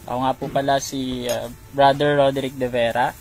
Ako nga po pala si Brother Roderick De Vera.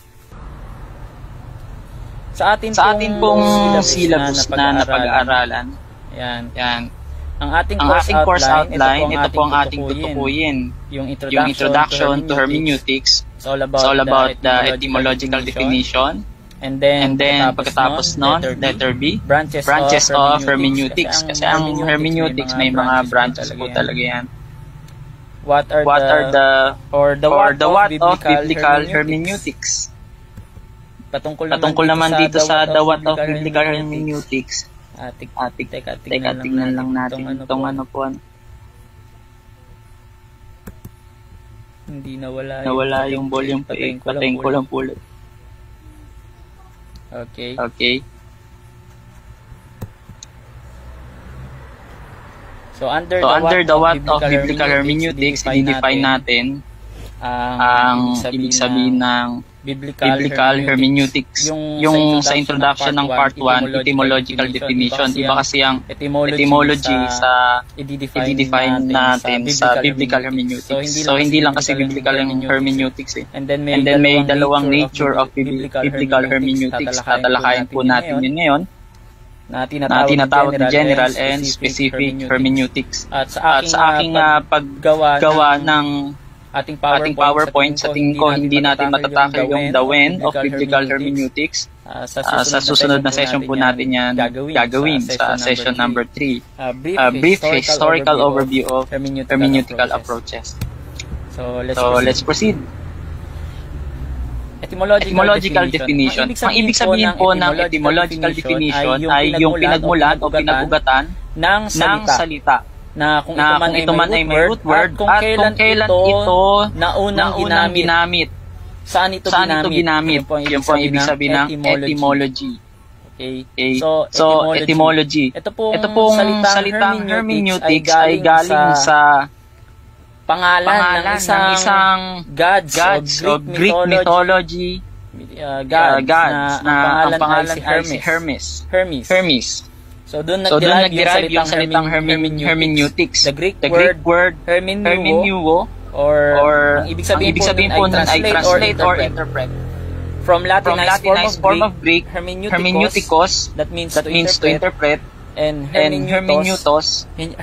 Sa atin pong syllabus na napag-aaralan. Yan. Ang ating course outline, ito po ang ating tutukuyin. Yung introduction to hermeneutics. It's all about the etymological definition. And then pagkatapos nun, letter B, branches of hermeneutics. Kasi ang hermeneutics may mga branches po talaga yan. What are the what of biblical hermeneutics? Patungkol naman dito sa the what of biblical hermeneutics. Teka, tingnan lang natin itong ano po. Hindi nawala yung volume. Patayin ko lang po ulit. Okay. So under the what of biblical hermeneutics, i-define natin ang ibig sabihin ng biblical hermeneutics. Yung sa introduction ng part 1, etymological definition. Iba kasi ang etymology sa i-define natin sa biblical hermeneutics. So hindi lang kasi biblical hermeneutics eh. And then may dalawang nature of biblical hermeneutics. Tatalakayin po natin yun ngayon, na tinatawag na general and specific hermeneutics. At sa aking paggawa ng ating PowerPoint, sa tingin ko hindi natin matatakil yung the when of biblical hermeneutics. Sa susunod na session po natin yan gagawin sa session number 3. Brief historical overview of hermeneutical approaches. So let's proceed. Etymological definition. Ang ibig sabihin po ng etymological definition ay yung pinagmulan o pinag-ugatan ng salita. Na kung ito man ay may root word at kung kailan ito naunang ginamit. Saan ito ginamit? Yun po ang ibig sabihin ng etymology. Okay. So etymology. Ito pong salitang hermeneutics ay galing sa pangalan ng isang gods o Greek mythology. Gods na ang pangalan ay si Hermes. So doon nag-derive yung salitang hermeneutics. The Greek word hermeneuo or ang ibig sabihin po nun ay translate or interpret. From Latinized form of Greek, hermeneutikos, that means to interpret, and hermeneutos,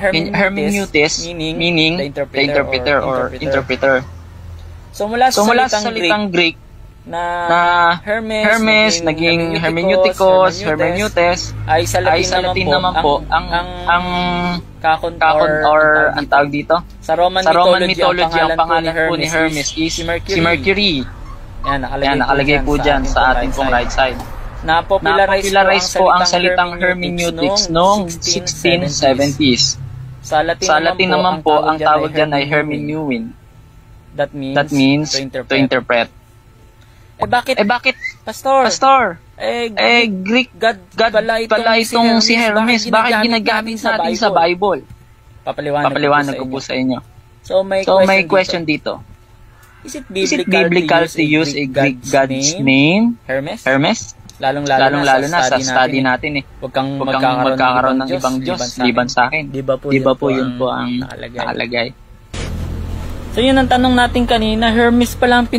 meaning the interpreter or interpreter. So mula sa salitang Greek na Hermes, naging hermeneutikos, hermeneutes, ay sa Latin naman po ang kakon or ang tawag dito. Sa Roman mythology, ang pangalan po ni Hermes is si Mercury. Yan, nakalagay po dyan sa ating pong right side. Na-popularize po ang salitang hermeneutics noong 1670s. Sa Latin naman po, ang tawag dyan ay hermeneuin. That means to interpret. Bakit? Pastor. Greek God pala itong si Hermes. Bakit ginagamit natin sa Bible? Papaliwanag ko po sa inyo. So may question dito. Is it biblical to use a Greek God's name? Hermes? Lalong-lalo na sa study natin eh. Huwag kang magkakaroon ng ibang Diyos liban sa akin. Di ba po yun po ang nakalagay? So yun ang tanong natin kanina. Hermes pala ang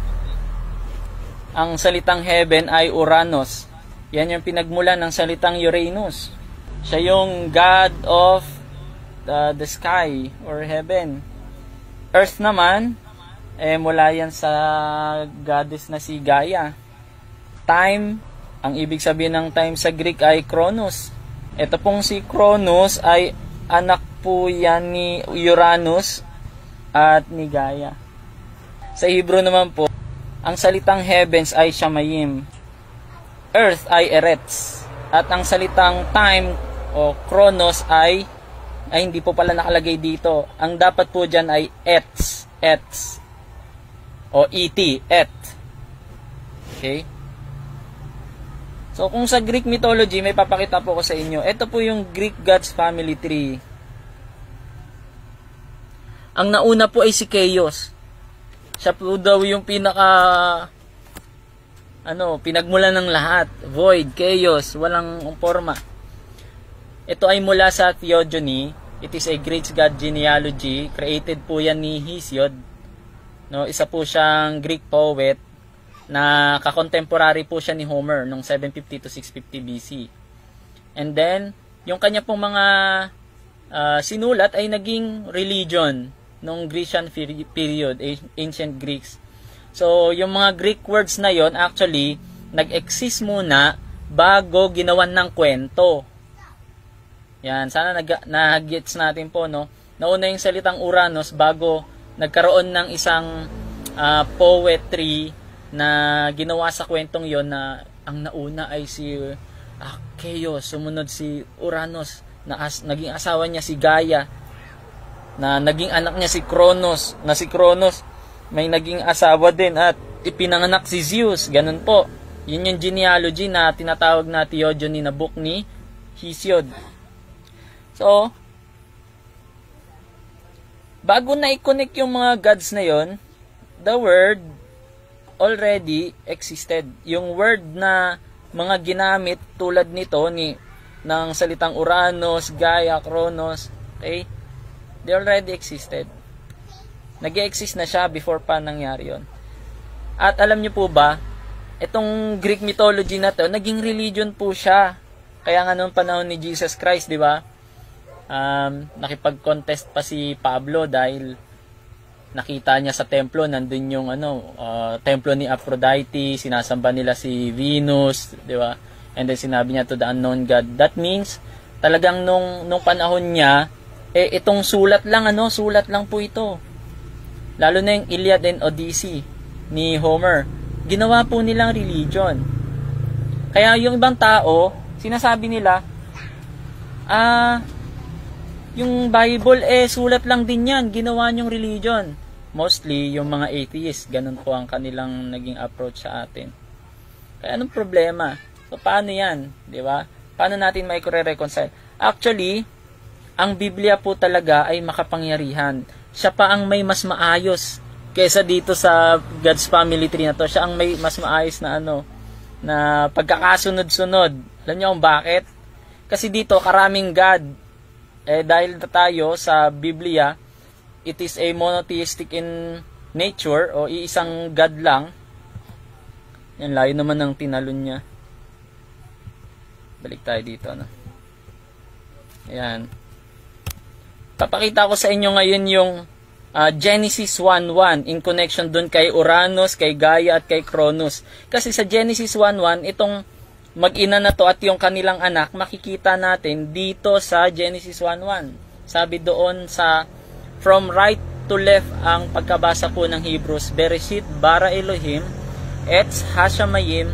ang salitang heaven ay Uranus. Yan yung pinagmula ng salitang Uranus. Siya yung God of the sky or heaven. Earth naman, mula yan sa goddess na si Gaia. Time, ang ibig sabihin ng time sa Greek ay Kronos. Ito pong si Kronos ay anak po yan ni Uranus at ni Gaia. Sa Hebrew naman po, ang salitang heavens ay Shamayim. Earth ay Eretz. At ang salitang time o Kronos ay hindi po pala nakalagay dito. Ang dapat po dyan ay Ets. O et. Okay? So kung sa Greek mythology, may papakita po ko sa inyo. Ito po yung Greek gods family tree. Ang nauna po ay si Chaos. Siya po daw yung pinagmulan ng lahat. Void, chaos, walang forma. Ito ay mula sa Theogony. It is a Greek god genealogy. Created po yan ni Hesiod. No, isa po siyang Greek poet na kakontemporary po siya ni Homer nung 750 to 650 BC. And then, yung kanya pong mga sinulat ay naging religion nung Grecian period, ancient Greeks. So, yung mga Greek words na yon actually, nag-exist muna bago ginawan ng kwento. Yan, sana nag-gets natin po, no? Nauna yung salitang Uranus bago nagkaroon ng isang poetry na ginawa sa kwentong yon na ang nauna ay si Chaos, sumunod si Uranus, naging asawa niya si Gaia, na naging anak niya si Kronos, na si Kronos may naging asawa din at ipinanganak si Zeus, ganun po. Yun yung genealogy na tinatawag na theogony na book ni Hesiod. So, bago na i-connect yung mga gods na yon, the word already existed. Yung word na mga ginamit tulad nito ng salitang Uranus, Gaia, Kronos, okay? They already existed. Nag-exist na siya before pa nangyari yon. At alam niyo po ba, itong Greek mythology na to, naging religion po siya. Kaya nga noong panahon ni Jesus Christ, di ba? Nakipag-contest pa si Pablo dahil nakita niya sa templo, nandun yung templo ni Aphrodite, sinasamba nila si Venus, di ba? And then sinabi niya to the unknown God. That means talagang nung panahon niya, itong sulat lang po ito. Lalo na yung Iliad and Odyssey ni Homer. Ginawa po nilang religion. Kaya yung ibang tao, sinasabi nila, yung Bible, sulat lang din yan. Ginawa niyong religion. Mostly, yung mga atheists, ganun po ang kanilang naging approach sa atin. Kaya anong problema? So, paano yan? Di ba? Paano natin reconcile? Actually, ang Biblia po talaga ay makapangyarihan. Siya pa ang may mas maayos kaysa dito sa God's family tree na to. Siya ang may mas maayos na na pagkakasunod-sunod. Alam niyo kung bakit? Kasi dito, karaming God. Dahil tayo sa Biblia, it is a monotheistic in nature o iisang God lang. Yan, layo naman ng tinalon niya. Balik tayo dito, Ayan. Papakita ko sa inyo ngayon yung Genesis 1:1 in connection dun kay Uranus, kay Gaia at kay Kronos. Kasi sa Genesis 1:1, itong mag-ina na to at yung kanilang anak, makikita natin dito sa Genesis 1:1. Sabi doon sa from right to left ang pagkabasa po ng Hebrews, Bereshit bara Elohim etz hashamayim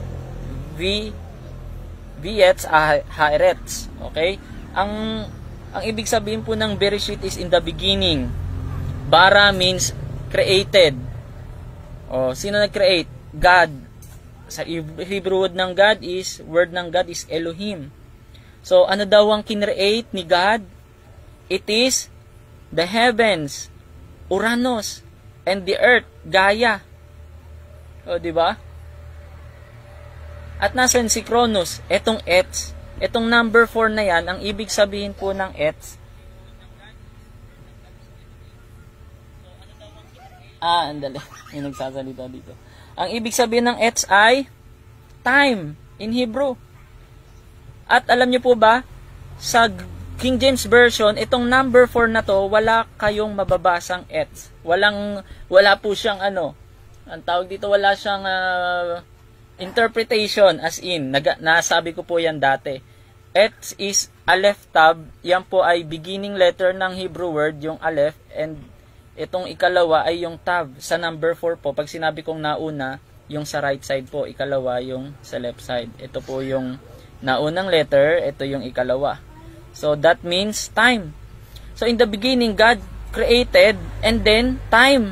v'etz haaretz. Okay? Ang ibig sabihin po ng Bereshit is in the beginning. Bara means created. Sino nag-create? God. Sa Hebrew word ng God is Elohim. So, ano daw ang kinreate ni God? It is the heavens, Uranus, and the earth, Gaia. Di ba? At nasan si Kronos? Etong etz. Etong number 4 na yan, ang ibig sabihin po ng etz, andali. May nagsasalita dito. Ang ibig sabihin ng etz ay time in Hebrew. At alam niyo po ba, sa King James Version, itong number 4 na to, wala kayong mababasang etz. Wala po siyang ang tawag dito, wala siyang interpretation, as in, nasabi ko po yan dati. Etz is Aleph Tav, yan po ay beginning letter ng Hebrew word, yung Aleph, and itong ikalawa ay yung Tav. Sa number 4 po, pag sinabi kong nauna, yung sa right side po, ikalawa yung sa left side. Ito po yung naunang letter, ito yung ikalawa. So that means time. So in the beginning, God created and then time.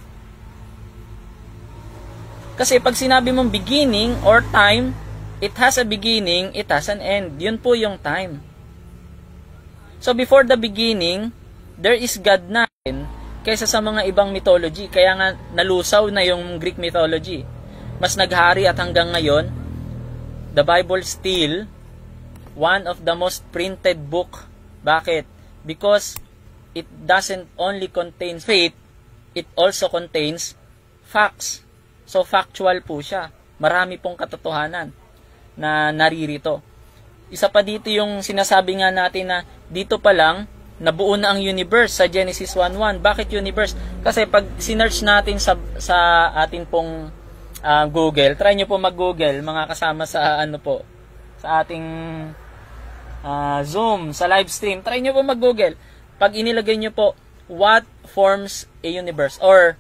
Kasi pag sinabi mong beginning or time, it has a beginning, it has an end. Yun po yung time. So before the beginning, there is God na kaysa sa mga ibang mythology. Kaya nga nalusaw na yung Greek mythology. Mas naghari at hanggang ngayon, the Bible still one of the most printed book. Bakit? Because it doesn't only contain faith, it also contains facts. So, factual po siya. Marami pong katotohanan na naririto. Isa pa dito yung sinasabi nga natin na dito pa lang, nabuo na ang universe sa Genesis 1:1. Bakit universe? Kasi pag sinearch natin sa atin pong Google, try nyo po mag-Google, mga kasama sa sa ating Zoom, sa live stream, try nyo po mag-Google. Pag inilagay nyo po, what forms a universe? Or,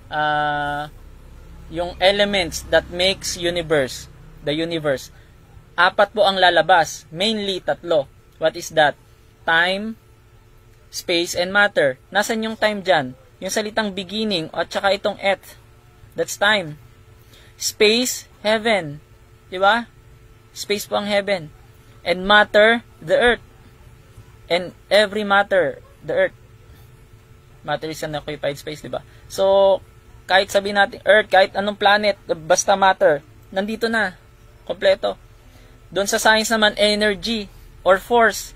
yung elements that makes the universe. 4 po ang lalabas. Mainly 3. What is that? Time, space, and matter. Nasaan yung time dyan? Yung salitang beginning, at saka itong et. That's time. Space, heaven. Diba? Space po ang heaven. And matter, the earth. And every matter, the earth. Matter is an occupied space, diba? So, kahit sabihin natin earth, kahit anong planet, basta matter, nandito na. Kompleto. Doon sa science naman, energy or force.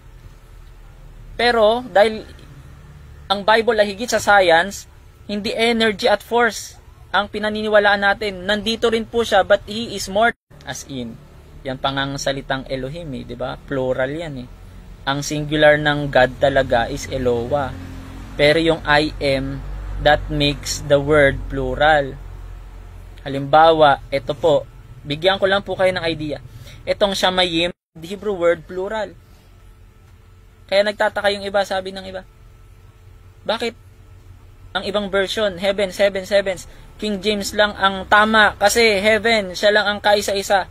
Pero, dahil ang Bible ay higit sa science, hindi energy at force ang pinaniniwalaan natin. Nandito rin po siya, but He is more as in. Yan pangang salitang Elohim, di ba? Plural yan. Ang singular ng God talaga is Eloah. Pero yung I am, that makes the word plural. Halimbawa, ito po, bigyan ko lang po kayo ng idea. Itong Shamayim, the Hebrew word plural. Kaya nagtataka yung iba, sabi ng iba, bakit ang ibang version, heaven, 7 sevens, King James lang ang tama kasi heaven, siya lang ang kaisa-isa.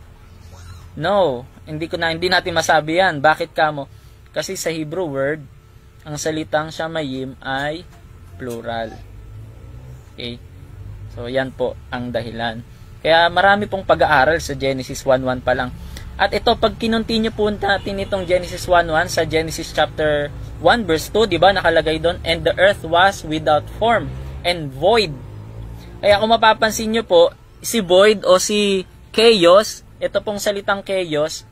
No, hindi natin masabi yan. Bakit kamo? Kasi sa Hebrew word, ang salitang Shamayim ay plural. Okay? So, yan po ang dahilan. Kaya marami pong pag-aaral sa Genesis 1:1 pa lang. At ito, pag kinontinue po natin itong Genesis 1:1 sa Genesis chapter 1 verse 2, di ba, nakalagay doon, and the earth was without form and void. Kaya kung mapapansin nyo po, si void o si chaos, ito pong salitang chaos,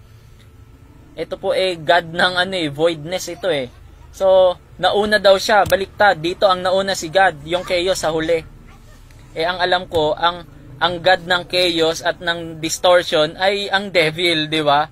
ito po God ng voidness ito . So, nauna daw siya, baliktad, dito ang nauna si God, yung chaos sa huli. Ang alam ko, ang God ng chaos at ng distortion ay ang devil, di ba?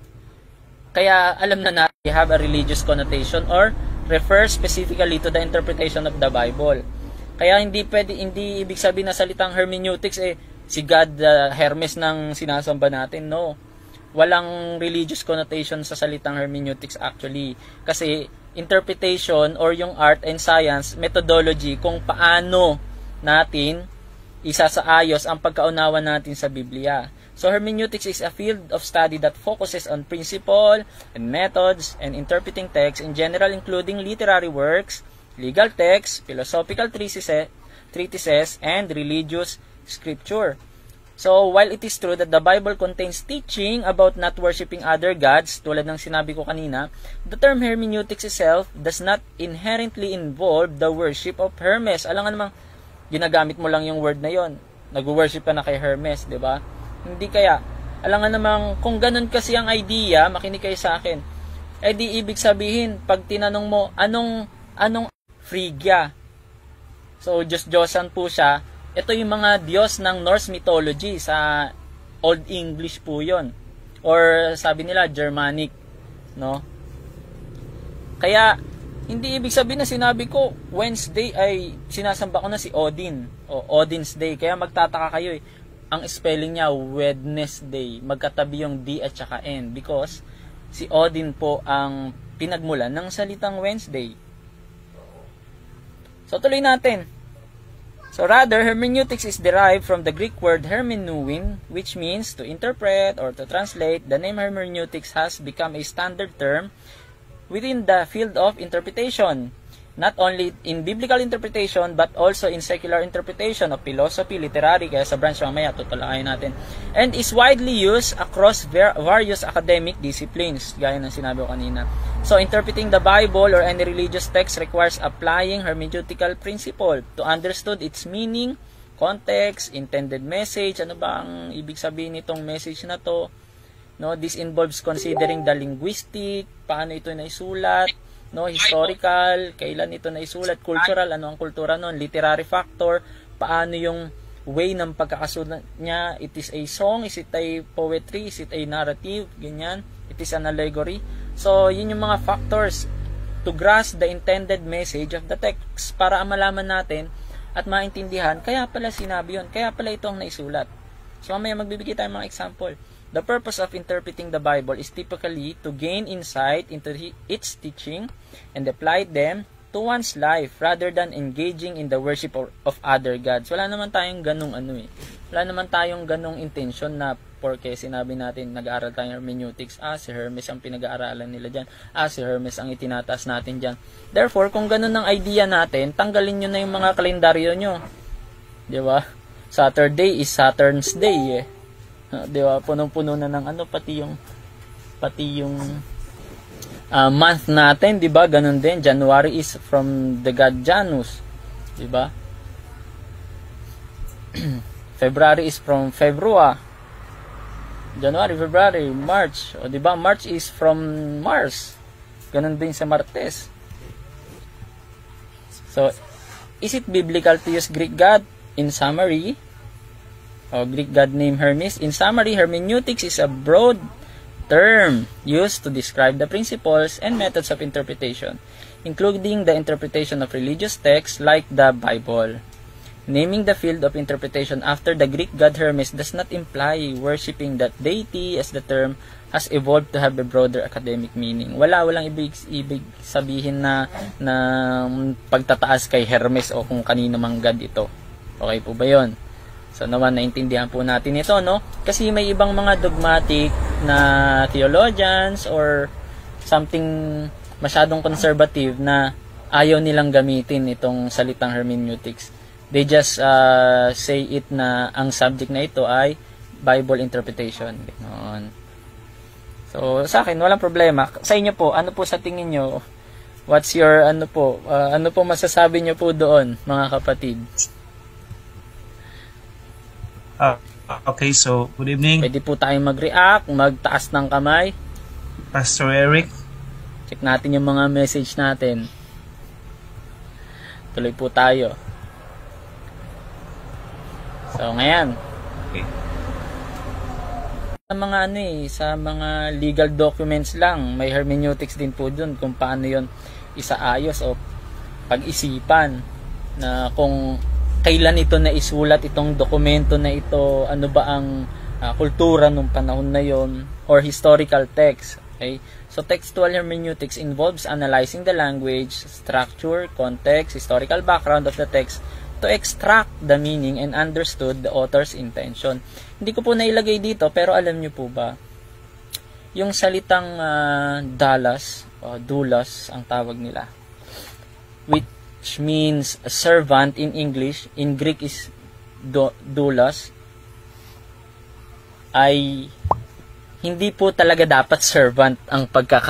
Kaya alam na natin, we have a religious connotation or refer specifically to the interpretation of the Bible. Kaya hindi ibig sabihin na salitang hermeneutics si God Hermes ng sinasamba natin. No. Walang religious connotation sa salitang hermeneutics actually. Kasi interpretation or yung art and science methodology kung paano natin isasaayos ang pagkaunawa natin sa Biblia. So hermeneutics is a field of study that focuses on principle and methods and interpreting texts in general, including literary works, legal texts, philosophical treatises, and religious scripture. So while it is true that the Bible contains teaching about not worshiping other gods, tulad ng sinabi ko kanina, the term hermeneutics itself does not inherently involve the worship of Hermes. Alam nga namang ginagamit mo lang yung word na yon. Nag-worship ka na kay Hermes, di ba? Hindi kaya. Alam nga namang kung ganun kasi ang idea, makinig kayo sa akin. Di ibig sabihin, pag tinanong mo, anong Phrygia? So, Diyos-Diyosan po siya. Ito yung mga Diyos ng Norse mythology. Sa Old English po yon. Or sabi nila, Germanic. No? Kaya, hindi ibig sabihin na sinabi ko, Wednesday ay sinasamba ko na si Odin. O Odin's Day. Kaya magtataka kayo Ang spelling niya, Wednesday. Magkatabi yung D at saka N. Because si Odin po ang pinagmulan ng salitang Wednesday. So tuloy natin. So rather, hermeneutics is derived from the Greek word hermeneuin, which means to interpret or to translate. The name hermeneutics has become a standard term within the field of interpretation, not only in biblical interpretation but also in secular interpretation of philosophy, literary, kaya sa branch mamaya tutulayan natin, and is widely used across various academic disciplines, gaya ng sinabi ko kanina. So interpreting the Bible or any religious text requires applying hermeneutical principle to understand its meaning, context, intended message. Ano ba ang ibig sabihin nitong message na to? No, this involves considering the linguistic, paano ito naisulat, no, historical, kailan ito naisulat, cultural, ano ang kultura noon, literary factor, paano yung way ng pagkakasulat niya. It is a song, is it a poetry, is it a narrative, ganyan. It is an allegory. So, yun yung mga factors to grasp the intended message of the text para malaman natin at maintindihan, kaya pala sinabi yun, kaya pala ito ang naisulat. So, mamaya magbibigay tayo mga example. The purpose of interpreting the Bible is typically to gain insight into its teaching and apply them to one's life rather than engaging in the worship of other gods. Wala naman tayong ganung Wala naman tayong ganung intention na porque sinabi natin nag-aaral tayong hermeneutics, si Hermes ang pinag-aaralan nila dyan, si Hermes ang itinataas natin dyan. Therefore, kung ganun ang idea natin, tanggalin nyo na yung mga kalendaryo nyo. Di ba? Saturday is Saturn's Day Di ba? Punong-puno na ng pati yung month natin, 'di ba? Ganun din. January is from the god Janus, 'di ba? February is from February. January, February, March, 'di ba? March is from Mars. Ganun din sa Martes. So, is it biblical to use Greek god? In summary, Greek god named Hermes. In summary, hermeneutics is a broad term used to describe the principles and methods of interpretation, including the interpretation of religious texts like the Bible. Naming the field of interpretation after the Greek god Hermes does not imply worshipping that deity, as the term has evolved to have a broader academic meaning. Walang ibig sabihin na pagtataas kay Hermes o kung kanino mang god ito. Okay po ba yun? So naman naintindihan po natin ito, no? Kasi may ibang mga dogmatic na theologians or something masyadong conservative na ayaw nilang gamitin itong salitang hermeneutics. They just say it na ang subject na ito ay Bible interpretation. Ganoon. So sa akin walang problema. Sa inyo po, ano po sa tingin nyo? What's your ano po masasabi nyo po doon, mga kapatid? Okay, so good evening. Pwede po tayong mag-react, magtaas ng kamay. Pastor Eric. Check natin yung mga message natin. Tuloy po tayo. So, ngayon. Okay. Sa mga sa mga legal documents lang, may hermeneutics din po dun kung paano yon isaayos o pag-isipan na kung kailan ito na isulat, itong dokumento na ito, ano ba ang kultura nung panahon na yon, or historical text. Okay? So textual hermeneutics involves analyzing the language, structure, context, historical background of the text to extract the meaning and understood the author's intention. Hindi ko po nailagay dito, pero alam nyo po ba, yung salitang doulos ang tawag nila, which means servant in English, in Greek is doulos, ay hindi po talaga dapat servant ang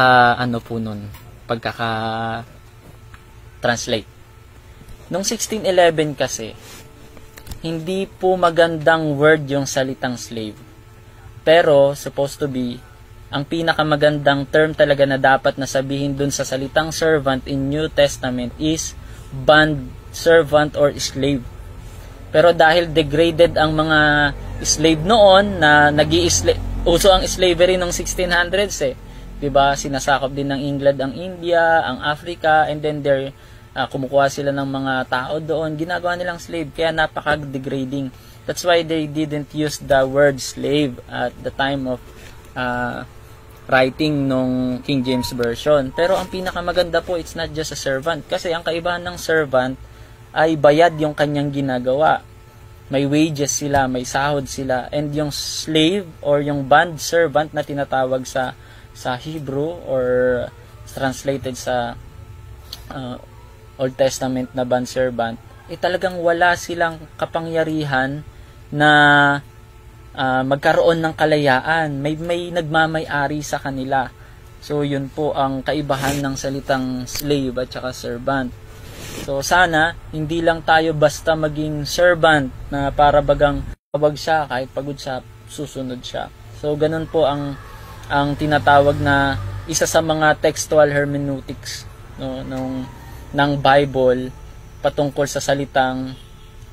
pagkaka-translate. Noong 1611 kasi, hindi po magandang word yung salitang slave. Pero, supposed to be, ang pinakamagandang term talaga na dapat na sabihin dun sa salitang servant in New Testament is bond servant or slave. Pero dahil degraded ang mga slave noon na uso ang slavery noong 1600s 'di ba? Sinasakop din ng England ang India, ang Africa, and then kumukuha sila ng mga tao doon, ginagawa nilang slave, kaya napaka-degrading. That's why they didn't use the word slave at the time of writing nung King James Version. Pero ang pinakamaganda po, it's not just a servant. Kasi ang kaibahan ng servant ay bayad yung kanyang ginagawa. May wages sila, may sahod sila. And yung slave or yung bond servant na tinatawag sa Hebrew or translated sa Old Testament na bond servant, talagang wala silang kapangyarihan na magkaroon ng kalayaan. May nagmamay-ari sa kanila. So yun po ang kaibahan ng salitang slave at saka servant. So sana hindi lang tayo basta maging servant na para bagang pabag siya, kahit pagod siya, susunod siya. So ganun po ang tinatawag na isa sa mga textual hermeneutics ng Bible patungkol sa salitang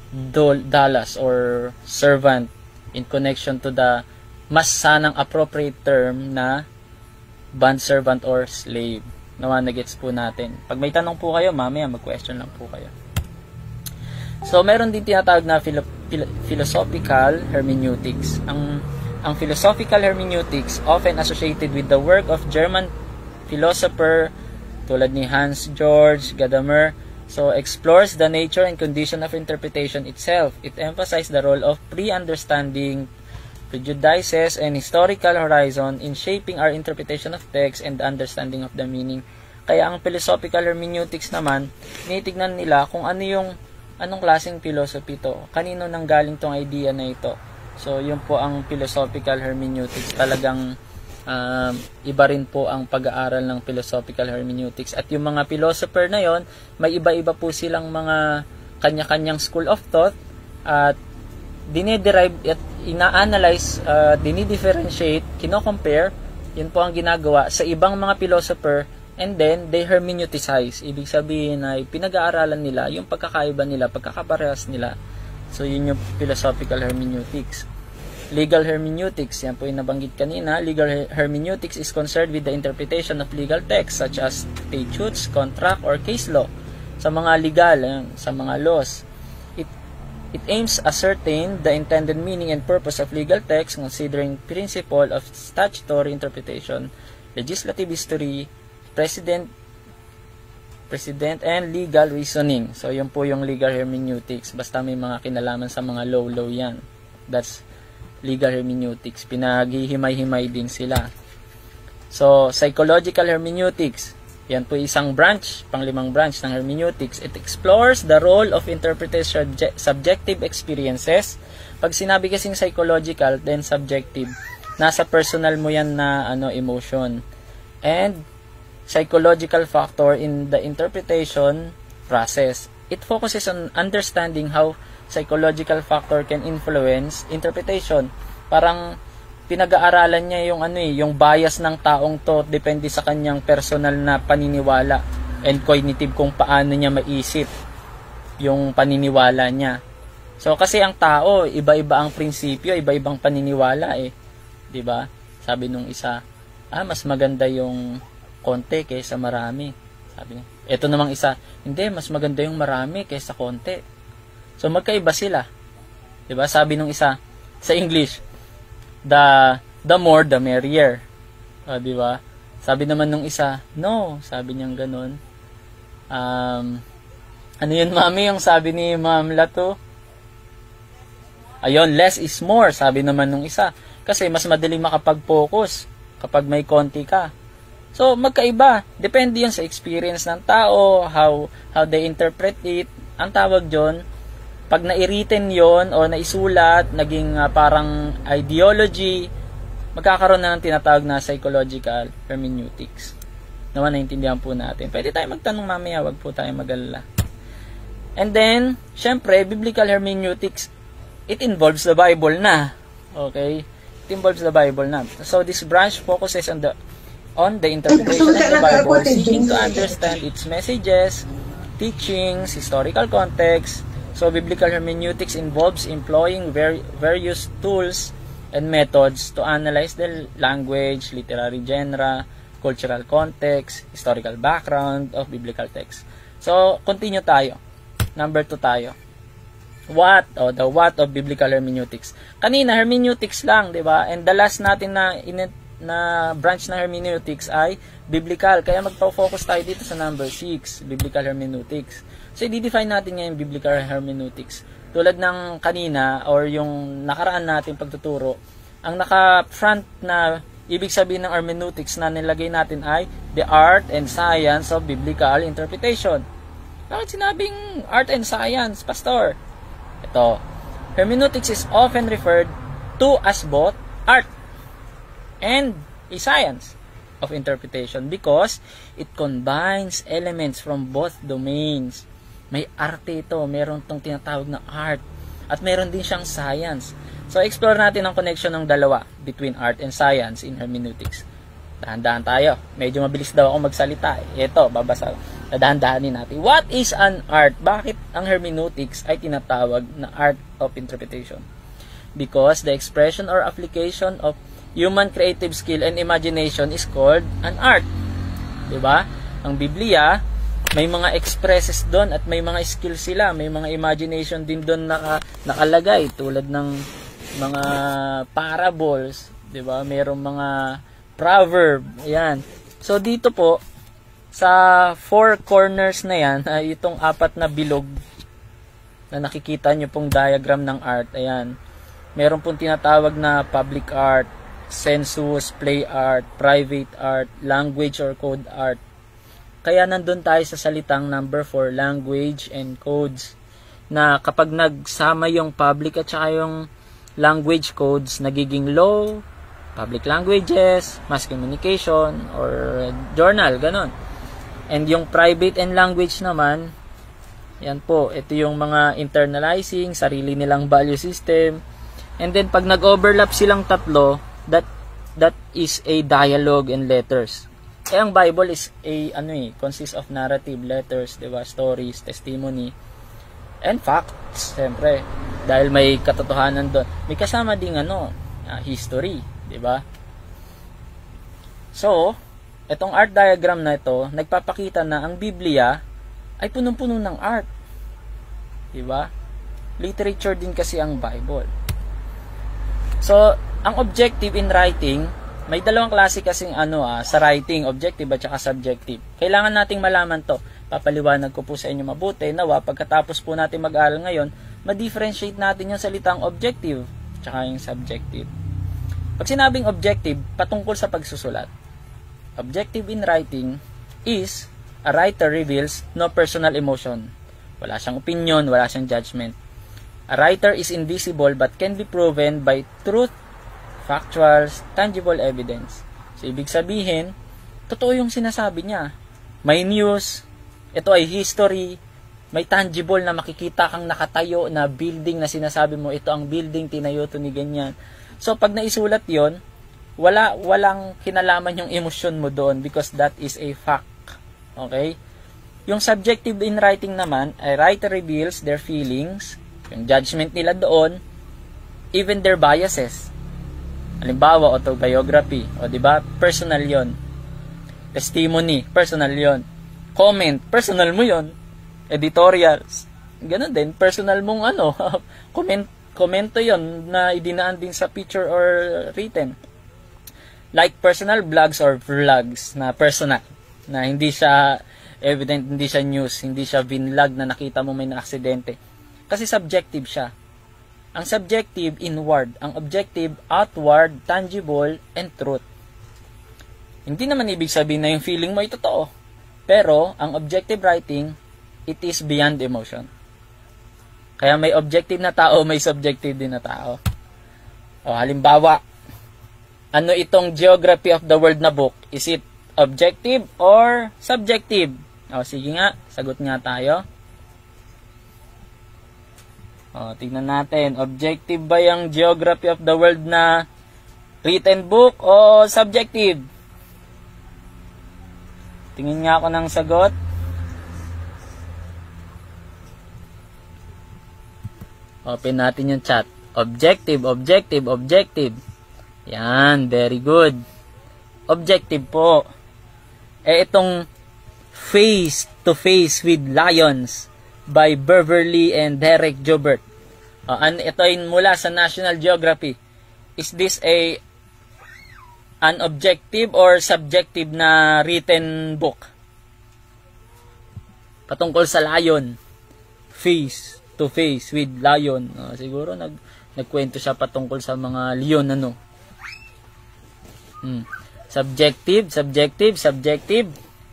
Dallas or servant in connection to the mas sanang appropriate term na bondservant or slave. Nawa na gets po natin. Pag may tanong po kayo, mamaya mag-question lang po kayo. So, meron din tinatawag na philosophical hermeneutics. Ang philosophical hermeneutics often associated with the work of German philosopher tulad ni Hans Georg Gadamer. So, explores the nature and condition of interpretation itself. It emphasizes the role of pre-understanding, prejudices, and historical horizon in shaping our interpretation of text and the understanding of the meaning. Kaya ang philosophical hermeneutics naman, tinitignan nila kung anong klaseng philosophy to. Kanino nanggaling tong idea na ito. So, yun po ang philosophical hermeneutics. Talagang iba rin po ang pag-aaral ng philosophical hermeneutics. At yung mga philosopher na yon, may iba-iba po silang mga kanya-kanyang school of thought at diniderive at ina-analyze, dinidifferentiate, kino-compare, yun po ang ginagawa sa ibang mga philosopher, and then they hermeneuticize. Ibig sabihin ay pinag-aaralan nila yung pagkakaiba nila, pagkakaparehas nila. So yun yung philosophical hermeneutics. Legal hermeneutics, yan po yung nabanggit kanina. Legal hermeneutics is concerned with the interpretation of legal texts such as statutes, contract, or case law. Sa mga legal, sa mga laws. It aims ascertain the intended meaning and purpose of legal text considering principle of statutory interpretation, legislative history, precedent, and legal reasoning. So, yun po yung legal hermeneutics. Basta may mga kinalaman sa mga law yan. That's legal hermeneutics. Pinaghihimay-himay din sila. So, psychological hermeneutics. Yan po isang branch, panglimang branch ng hermeneutics. It explores the role of interpretation subjective experiences. Pag sinabi kasing psychological, then subjective. Nasa personal mo yan na emotion. And psychological factor in the interpretation process. It focuses on understanding how psychological factor can influence interpretation. Parang pinag-aaralan niya yung bias ng taong to depende sa kanyang personal na paniniwala and cognitive kung paano niya maisip yung paniniwala niya. So kasi ang tao, iba-iba ang prinsipyo, iba-ibang paniniwala 'di ba? Sabi nung isa, mas maganda yung konti kaysa marami. Sabi niya. Ito namang isa, hindi, mas maganda yung marami kaysa konti. So magkaiba sila. 'Di ba? Sabi nung isa sa English, the more the merrier. Di ba? Sabi naman nung isa, no, sabi niyang ganun. Ano yun, mami, yung sabi ni Ma'am Lato? Ayun, less is more, sabi naman nung isa. Kasi mas madaling makapag-focus kapag may konti ka. So, magkaiba. Depende yun sa experience ng tao, how they interpret it. Ang tawag dyan, pag na-written yon o naisulat, naging parang ideology, magkakaroon na ng tinatawag na psychological hermeneutics. Naman naintindihan po natin. Pwede tayo magtanong mamaya, wag po tayo mag-alala. And then, syempre, biblical hermeneutics, it involves the Bible na. Okay? It involves the Bible na. So, this branch focuses on the interpretation of the Bible, seeking to understand its messages, teachings, historical context. So, biblical hermeneutics involves employing various tools and methods to analyze the language, literary genre, cultural context, historical background of biblical text. So, continue tayo. Number 2 tayo. The what of biblical hermeneutics. Kanina, hermeneutics lang, di ba? And the last natin na branch na hermeneutics ay biblical. Kaya magpo-focus tayo dito sa number 6, biblical hermeneutics. So, i-define natin ngayon biblical hermeneutics. Tulad ng kanina or yung nakaraan natin pagtuturo, ang naka-front na ibig sabihin ng hermeneutics na nilagay natin ay the art and science of biblical interpretation. Bakit sinabing art and science, Pastor? Ito, hermeneutics is often referred to as both art and a science of interpretation because it combines elements from both domains. May arte ito, meron tong tinatawag na art, at meron din siyang science. So, explore natin ang connection ng dalawa between art and science in hermeneutics. Dahan-dahan tayo. Medyo mabilis daw ako magsalita. Ito, babasa. Dahan-dahanin natin. What is an art? Bakit ang hermeneutics ay tinatawag na art of interpretation? Because the expression or application of human creative skill and imagination is called an art. Diba? Ang Biblia, may mga expresses doon at may mga skills sila, may mga imagination din doon nakalagay tulad ng mga parables, 'di ba? Mayroong mga proverb, ayan. So dito po sa four corners na 'yan, itong apat na bilog na nakikita nyo pong diagram ng art, ayan. Meron pong tinatawag na public art, sensuous play art, private art, language or code art. Kaya nandun tayo sa salitang number 4, language and codes, na kapag nagsama yung public at saka yung language codes, nagiging law, public languages, mass communication, or journal, ganon. And yung private and language naman, yan po, ito yung mga internalizing, sarili nilang value system. And then pag nag-overlap silang tatlo, that is a dialogue and letters. Eh ang Bible is a consists of narrative, letters, 'di ba, stories, testimony, and facts, siyempre. Dahil may katotohanan doon. May kasama ding history, 'di ba? So, itong art diagram na ito, nagpapakita na ang Biblia ay punong-puno ng art. 'Di ba? Literature din kasi ang Bible. So, ang objective in writing, may dalawang klase kasing sa writing, objective at saka subjective. Kailangan nating malaman to. Papaliwanag ko po sa inyo mabuti, nawa pagkatapos po natin mag-aaral ngayon, ma-differentiate natin yung salitang objective at saka yung subjective. Pag sinabing objective, patungkol sa pagsusulat. Objective in writing is a writer reveals no personal emotion. Wala siyang opinion, wala siyang judgment. A writer is invisible but can be proven by truth, factuals, tangible evidence. So, ibig sabihin, totoo yung sinasabi niya. May news, ito ay history, may tangible na makikita kang nakatayo na building na sinasabi mo, ito ang building, tinayo to ni ganyan. So, pag naisulat yon, walang kinalaman yung emosyon mo doon because that is a fact. Okay? Yung subjective in writing naman, a writer reveals their feelings, yung judgment nila doon, even their biases. Halimbawa, autobiography, o di ba? Personal 'yon. Testimony, personal 'yon. Comment, personal mo 'yon. Editorials, ganun din, personal mong komento 'yon na idinaan din sa picture or written. Like personal blogs or vlogs na personal, na hindi siya evident, hindi siya news, hindi siya vinlog na nakita mo may na-aksidente. Kasi subjective siya. Ang subjective, inward. Ang objective, outward, tangible, and truth. Hindi naman ibig sabihin na yung feeling mo ay totoo. Pero, ang objective writing, it is beyond emotion. Kaya may objective na tao, may subjective din na tao. O, halimbawa, ano itong Geography of the World na book? Is it objective or subjective? O, sige nga, sagot nga tayo. O, tignan natin. Objective ba yung Geography of the World na written book o subjective? Tingin nga ako ng sagot. Open natin yung chat. Objective, objective, objective. Yan, very good. Objective po. Itong Face to Face with Lions by Beverly and Derek Joubert. Ito ay mula sa National Geography. Is this an objective or subjective na written book? Patungkol sa lion. Face to Face with Lion. Siguro nagkwento siya patungkol sa mga leon Subjective, subjective, subjective.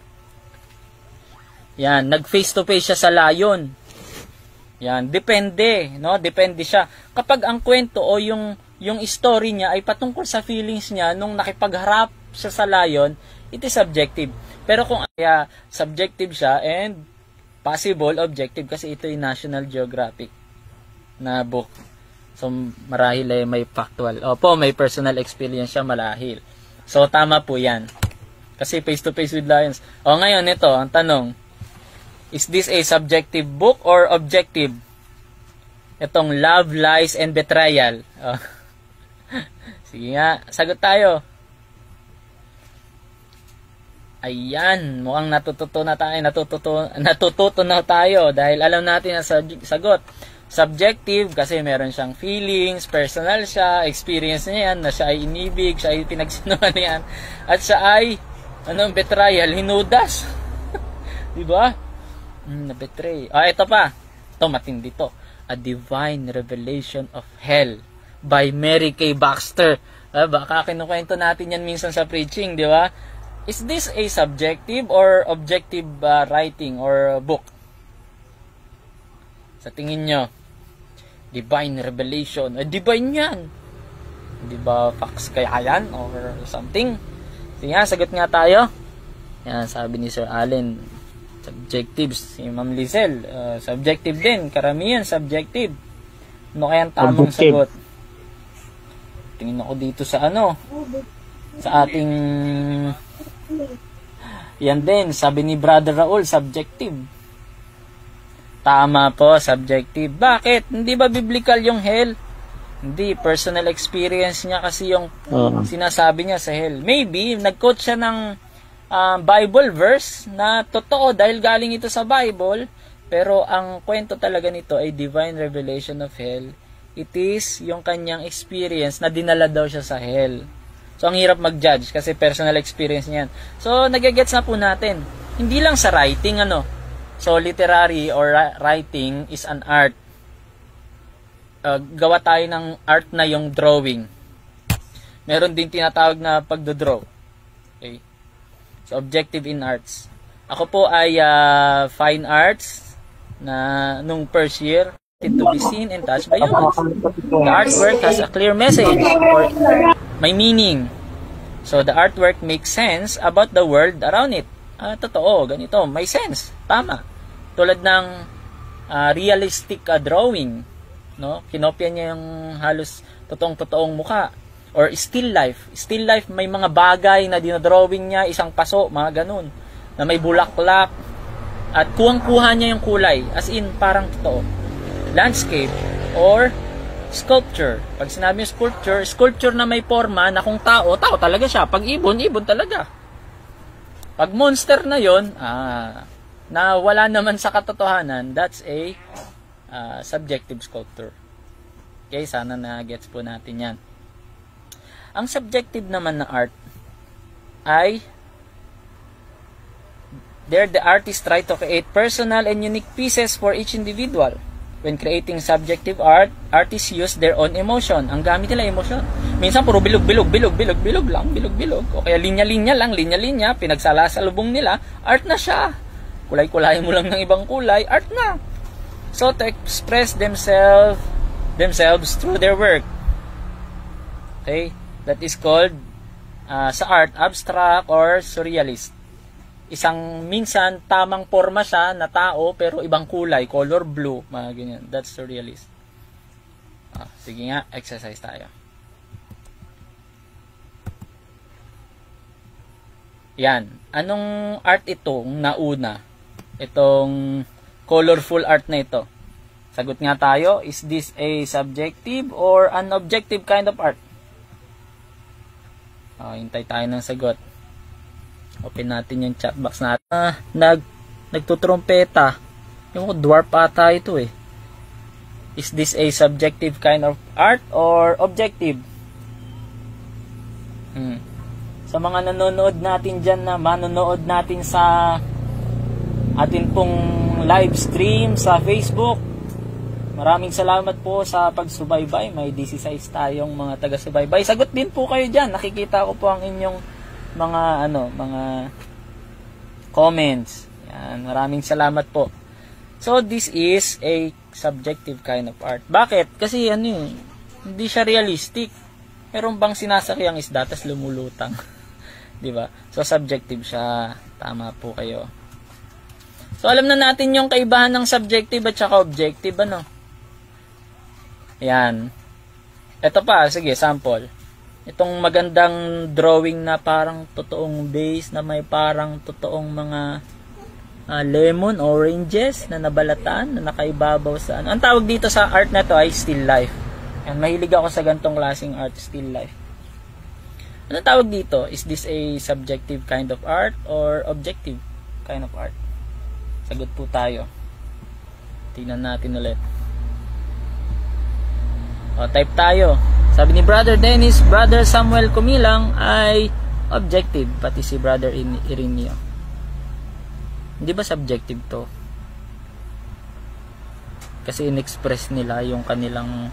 Yan, nag-face to face siya sa lion. Yan, depende, no? Depende siya. Kapag ang kwento o yung story niya ay patungkol sa feelings niya nung nakipagharap siya sa lion, it is subjective. Pero kung subjective siya and possible objective kasi ito ay National Geographic na book. So marahil ay may factual. Opo, may personal experience siya marahil. So tama po 'yan. Kasi face to face with lions. Ngayon ito, ang tanong, Is this a subjective book or objective? Itong Love, Lies, and Betrayal. Oh. Sige nga, sagot tayo. Ayan, mukhang natututo na tayo dahil alam natin ang sagot. Subjective kasi meron siyang feelings, personal siya, experience niya yan, na siya ay inibig, siya ay pinagsinungalingan, at siya ay, betrayal, hinudas. Diba? Na-betray. Ito pa. Ito, matindi to. A Divine Revelation of Hell by Mary K. Baxter. Baka kinukwento natin yan minsan sa preaching, di ba? Is this a subjective or objective writing or book? Sa tingin nyo, Divine Revelation. Divine yan. Di ba facts kaya yan or something? Sige nga, sagot nga tayo. Yan, sabi ni Sir Allen. Subjective. Si Ma'am Lizelle, subjective din. Karamihan, subjective. Ano kaya ang tamang sagot? Tingin ako dito sa sa ating yan din, sabi ni Brother Raul, subjective. Tama po, subjective. Bakit? Hindi ba biblical yung hell? Hindi, personal experience niya kasi yung sinasabi niya sa hell. Maybe, nag-quote siya ng Bible verse na totoo dahil galing ito sa Bible, pero ang kwento talaga nito ay divine revelation of hell. It is yung kanyang experience na dinala daw siya sa hell. So, ang hirap mag-judge kasi personal experience niyan. So, nagigets na po natin. Hindi lang sa writing, So, literary or writing is an art. Gawa tayo ng art na yung drawing. Meron din tinatawag na pagdodraw. Okay? So, objective in arts. Ako po ay fine arts na nung first year to be seen and touched by humans. The artwork has a clear message or may meaning. So, the artwork makes sense about the world around it. Totoo, ganito. May sense. Tama. Tulad ng realistic drawing. No? Kinopya niya yung halos totoong mukha. Or still life. Still life, may mga bagay na dinodrawing niya, isang paso, mga ganun. Na may bulaklak. At kuhang-kuha niya yung kulay. As in, parang totoo. Landscape or sculpture. Pag sinabi yung sculpture na may forma na kung tao talaga siya. Pag ibon talaga. Pag monster na yon, na wala naman sa katotohanan, that's a subjective sculpture. Okay, sana na-gets po natin yan. Ang subjective naman na art ay there the artist try to create personal and unique pieces for each individual. When creating subjective art, artists use their own emotion. Ang gamit nila emotion. Minsan puro bilog lang, bilog. O kaya linya-linya, pinagsalasalubong nila, art na siya. Kulay-kulay mo lang ng ibang kulay, art na. So to express themselves through their work. Okay? That is called sa art, abstract or surrealist. Isang minsan tamang forma siya na tao pero ibang kulay, color blue, mga ganyan. That's surrealist. Sige nga, exercise tayo. Yan. Anong art itong nauna? Itong colorful art na ito. Sagot nga tayo, is this a subjective or an objective kind of art? Hintay tayo ng sagot. Open natin yung chat box natin. Nagtutrumpeta. Yung dwarf ata ito eh. Is this a subjective kind of art or objective? Sa mga nanonood natin dyan na manonood natin sa atin pong live stream sa Facebook, maraming salamat po sa pagsubaybay. May 16 tayong mga taga-subaybay. Sagot din po kayo dyan. Nakikita ko po ang inyong mga comments. Yan, maraming salamat po. So this is a subjective kind of art. Bakit? Kasi hindi siya realistic. Meron bang sinasakay ang isda tas lumulutang? 'Di ba? So subjective siya. Tama po kayo. So alam na natin yung kaibahan ng subjective at saka objective, Yan. Ito pa, sige, sample. Itong magandang drawing na parang totoong base na may parang totoong mga lemon, oranges na nabalatan, na nakaibabaw sa ano. Ang tawag dito sa art na to ay still life. Yan, mahilig ako sa gantong klaseng art, still life. Ano tawag dito? Is this a subjective kind of art or objective kind of art? Sagot po tayo. Tingnan natin ulit. O, type tayo. Sabi ni Brother Dennis, Brother Samuel Kumilang ay objective, pati si Brother Irineo. Hindi ba subjective to? Kasi in-express nila yung kanilang...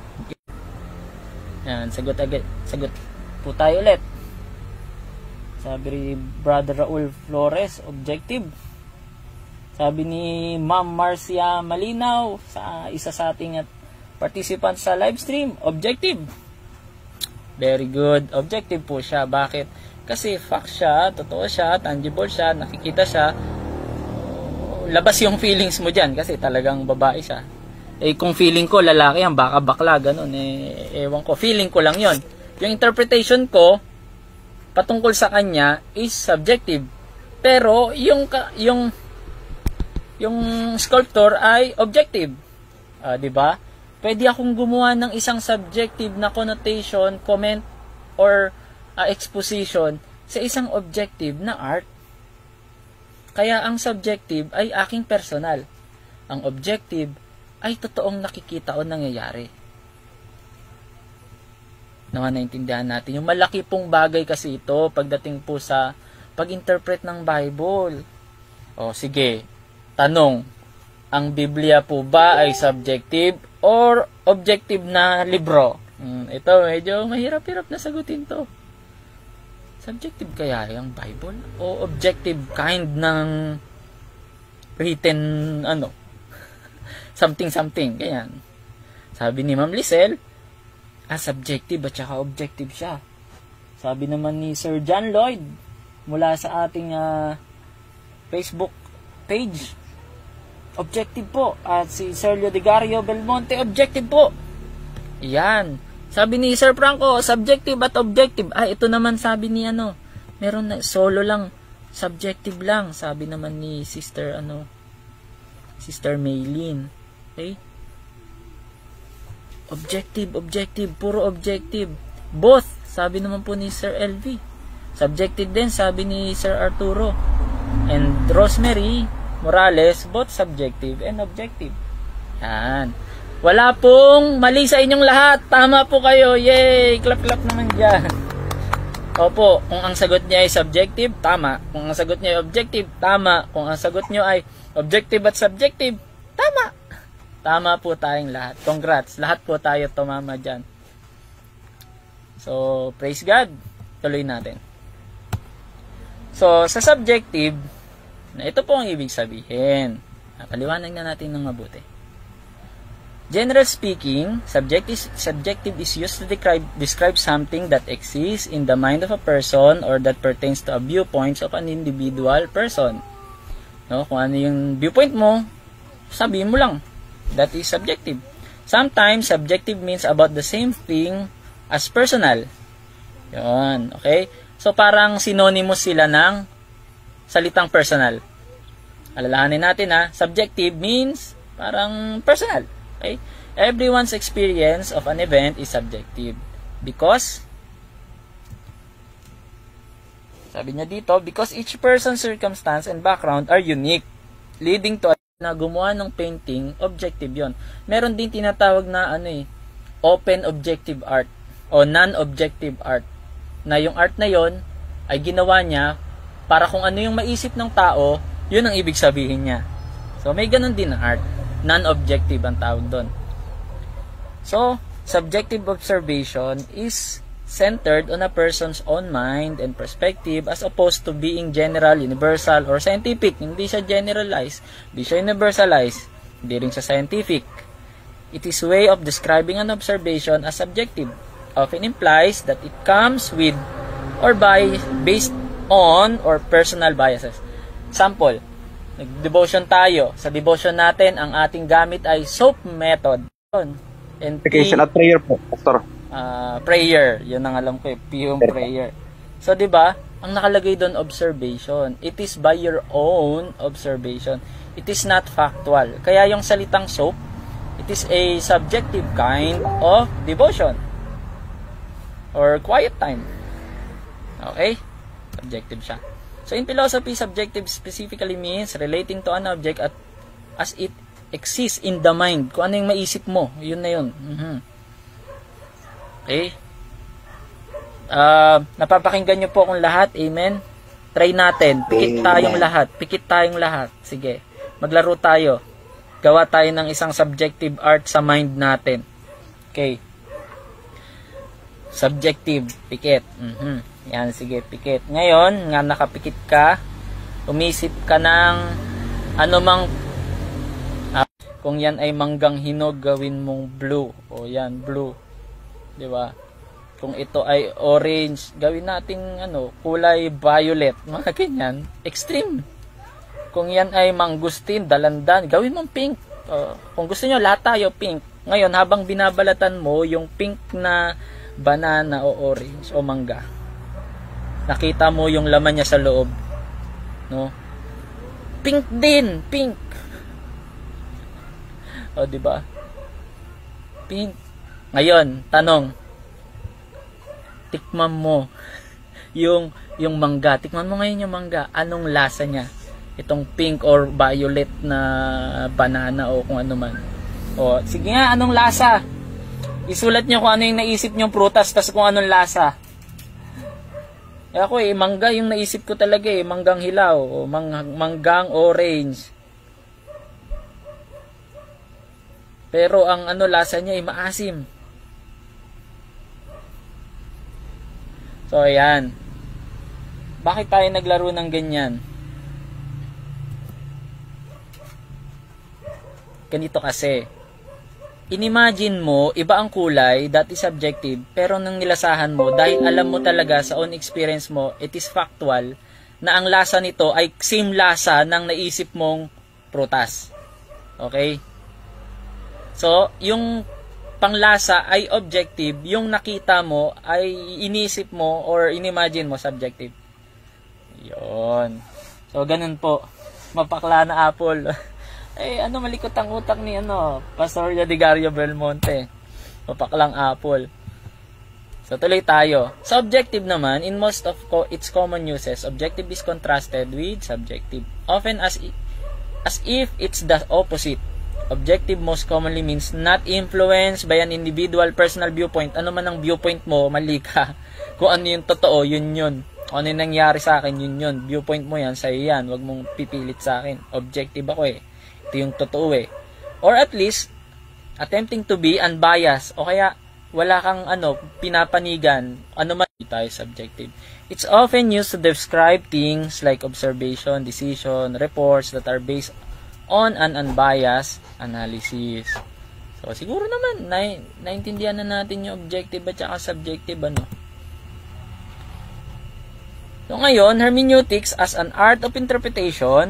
Yan, sagot po tayo ulit. Sabi ni Brother Raul Flores, objective. Sabi ni Ma'am Marcia Malinaw, isa sa ating participant sa live stream, objective. Very good. Objective po siya. Bakit? Kasi fact siya, totoo siya, tangible siya, nakikita siya. Labas yung feelings mo dyan kasi talagang babae siya. Eh kung feeling ko lalaki yan, baka bakla, ganun. Ewan ko. Feeling ko lang yon. Yung interpretation ko patungkol sa kanya is subjective. Pero yung sculptor ay objective. 'Di ba? Pwede akong gumawa ng isang subjective na connotation, comment or exposition sa isang objective na art. Kaya ang subjective ay aking personal. Ang objective ay totoong nakikita o nangyayari. Nawa naintindihan natin. Yung malaki pong bagay kasi ito pagdating po sa pag-interpret ng Bible. O sige, tanong, ang Biblia po ba ay subjective or objective na libro? Ito medyo mahirap-hirap na sagutin to. Subjective kaya yung Bible o objective kind ng written something ganyan. Sabi ni Ma'am Lisel, subjective at saka objective siya. Sabi naman ni Sir John Lloyd mula sa ating Facebook page, objective po. At si Sir Leodegario Belmonte, objective po. Yan. Sabi ni Sir Franco, subjective at objective. Ito naman sabi ni meron na solo lang, subjective lang. Sabi naman ni Sister Maylin. Okay? Objective, puro objective. Both, sabi naman po ni Sir LV. Subjective din, sabi ni Sir Arturo. And Rosemary Morales, both subjective and objective. Yan. Wala pong mali sa inyong lahat. Tama po kayo. Yay! Clap naman dyan. Opo, kung ang sagot niya ay subjective, tama. Kung ang sagot niya ay objective, tama. Kung ang sagot niyo ay objective at subjective, tama. Tama po tayong lahat. Congrats. Lahat po tayo tumama dyan. So, praise God. Tuloy natin. So, sa subjective, ito po ang ibig sabihin. Paliwanag na natin ng mabuti. General speaking, subjective is used to describe something that exists in the mind of a person or that pertains to a viewpoints of an individual person. No, kung ano yung viewpoint mo, sabihin mo lang. That is subjective. Sometimes, subjective means about the same thing as personal. Yun, okay? So, parang synonymous sila ng salitang personal. Alalahanin natin subjective means parang personal. Okay? Everyone's experience of an event is subjective because sabi niya dito, because each person's circumstance and background are unique, leading to na gumawa ng painting, objective yon. Meron din tinatawag na open objective art o non-objective art, na yung art na yon ay ginawa niya para kung ano yung maisip ng tao, yun ang ibig sabihin niya. So may ganun din na art, non-objective ang tawag doon. So subjective observation is centered on a person's own mind and perspective as opposed to being general, universal, or scientific. Hindi siya generalized, hindi siya universalized, hindi rin siya scientific. It is a way of describing an observation as subjective. Often implies that it comes with or based on or personal biases. Sample, nag-devotion tayo. Sa devotion natin, ang ating gamit ay SOAP method. Application at prayer po, Pastor. Prayer, yun ang alam ko, yung prayer. So, 'di ba? ang nakalagay doon observation. It is by your own observation. It is not factual. Kaya yung salitang soap, it is a subjective kind of devotion or quiet time. Okay? Subjective siya. So in philosophy, subjective specifically means relating to an object as it exists in the mind. Kung ano yung maisip mo, yun na yun. Okay? Napapakinggan nyo po akong lahat. Amen? Try natin. Pikit tayong lahat. Sige. Maglaro tayo. Gawa tayo ng isang subjective art sa mind natin. Okay. Subjective. Pikit. Yan, sige. Pikit. Ngayon, nga nakapikit ka, umisip ka ng anumang kung yan ay manggang hinog, gawin mong blue. O yan, blue. Diba? Kung ito ay orange, gawin nating kulay violet. Mga ganyan. Extreme. Kung yan ay mangustin, dalandan, gawin mong pink. Kung gusto nyo, lahat tayo pink. Ngayon, habang binabalatan mo yung pink na banana o orange o mangga, nakita mo yung laman niya sa loob. No? Pink din. Pink. O, diba? Pink. Ngayon, tanong. Tikman mo yung mangga. Tikman mo ngayon yung mangga. Anong lasa niya? Itong pink or violet na banana o kung ano man. O, sige nga, anong lasa? Isulat nyo kung ano yung naisip nyo prutas, tas kung anong lasa. Ako mangga yung naisip ko talaga manggang hilaw o manggang orange. Pero ang lasa niya maasim. So ayan. Bakit tayo naglaro ng ganyan? Ganito kasi. Inimagine mo, iba ang kulay, that is subjective, pero nang nilasahan mo, dahil alam mo talaga sa own experience mo, it is factual, na ang lasa nito ay same lasa ng naisip mong prutas. Okay? So, yung panglasa ay objective, yung nakita mo ay inisip mo or inimagine mo subjective. Yon. So, ganun po. Mapakla na apple. Malikot ang utak ni Pastor Yadigario Belmonte. Mapaklang apple. So, tuloy tayo. Sa objective naman, in most of its common uses, objective is contrasted with subjective. Often as if it's the opposite. Objective most commonly means not influenced by an individual personal viewpoint. Ano man ang viewpoint mo, mali ka. Kung ano yung totoo, yun yun. Kung ano yung nangyari sa akin, yun yun. Viewpoint mo yan, sa'yo yan. Huwag mong pipilit sa akin. Objective ako Ito yung totoo Or at least, attempting to be unbiased. O kaya, wala kang pinapanigan. Ano man tayo subjective. It's often used to describe things like observation, decision, reports that are based on an unbiased analysis. So, siguro naman, naintindihan na natin yung objective at saka subjective, So, ngayon, hermeneutics as an art of interpretation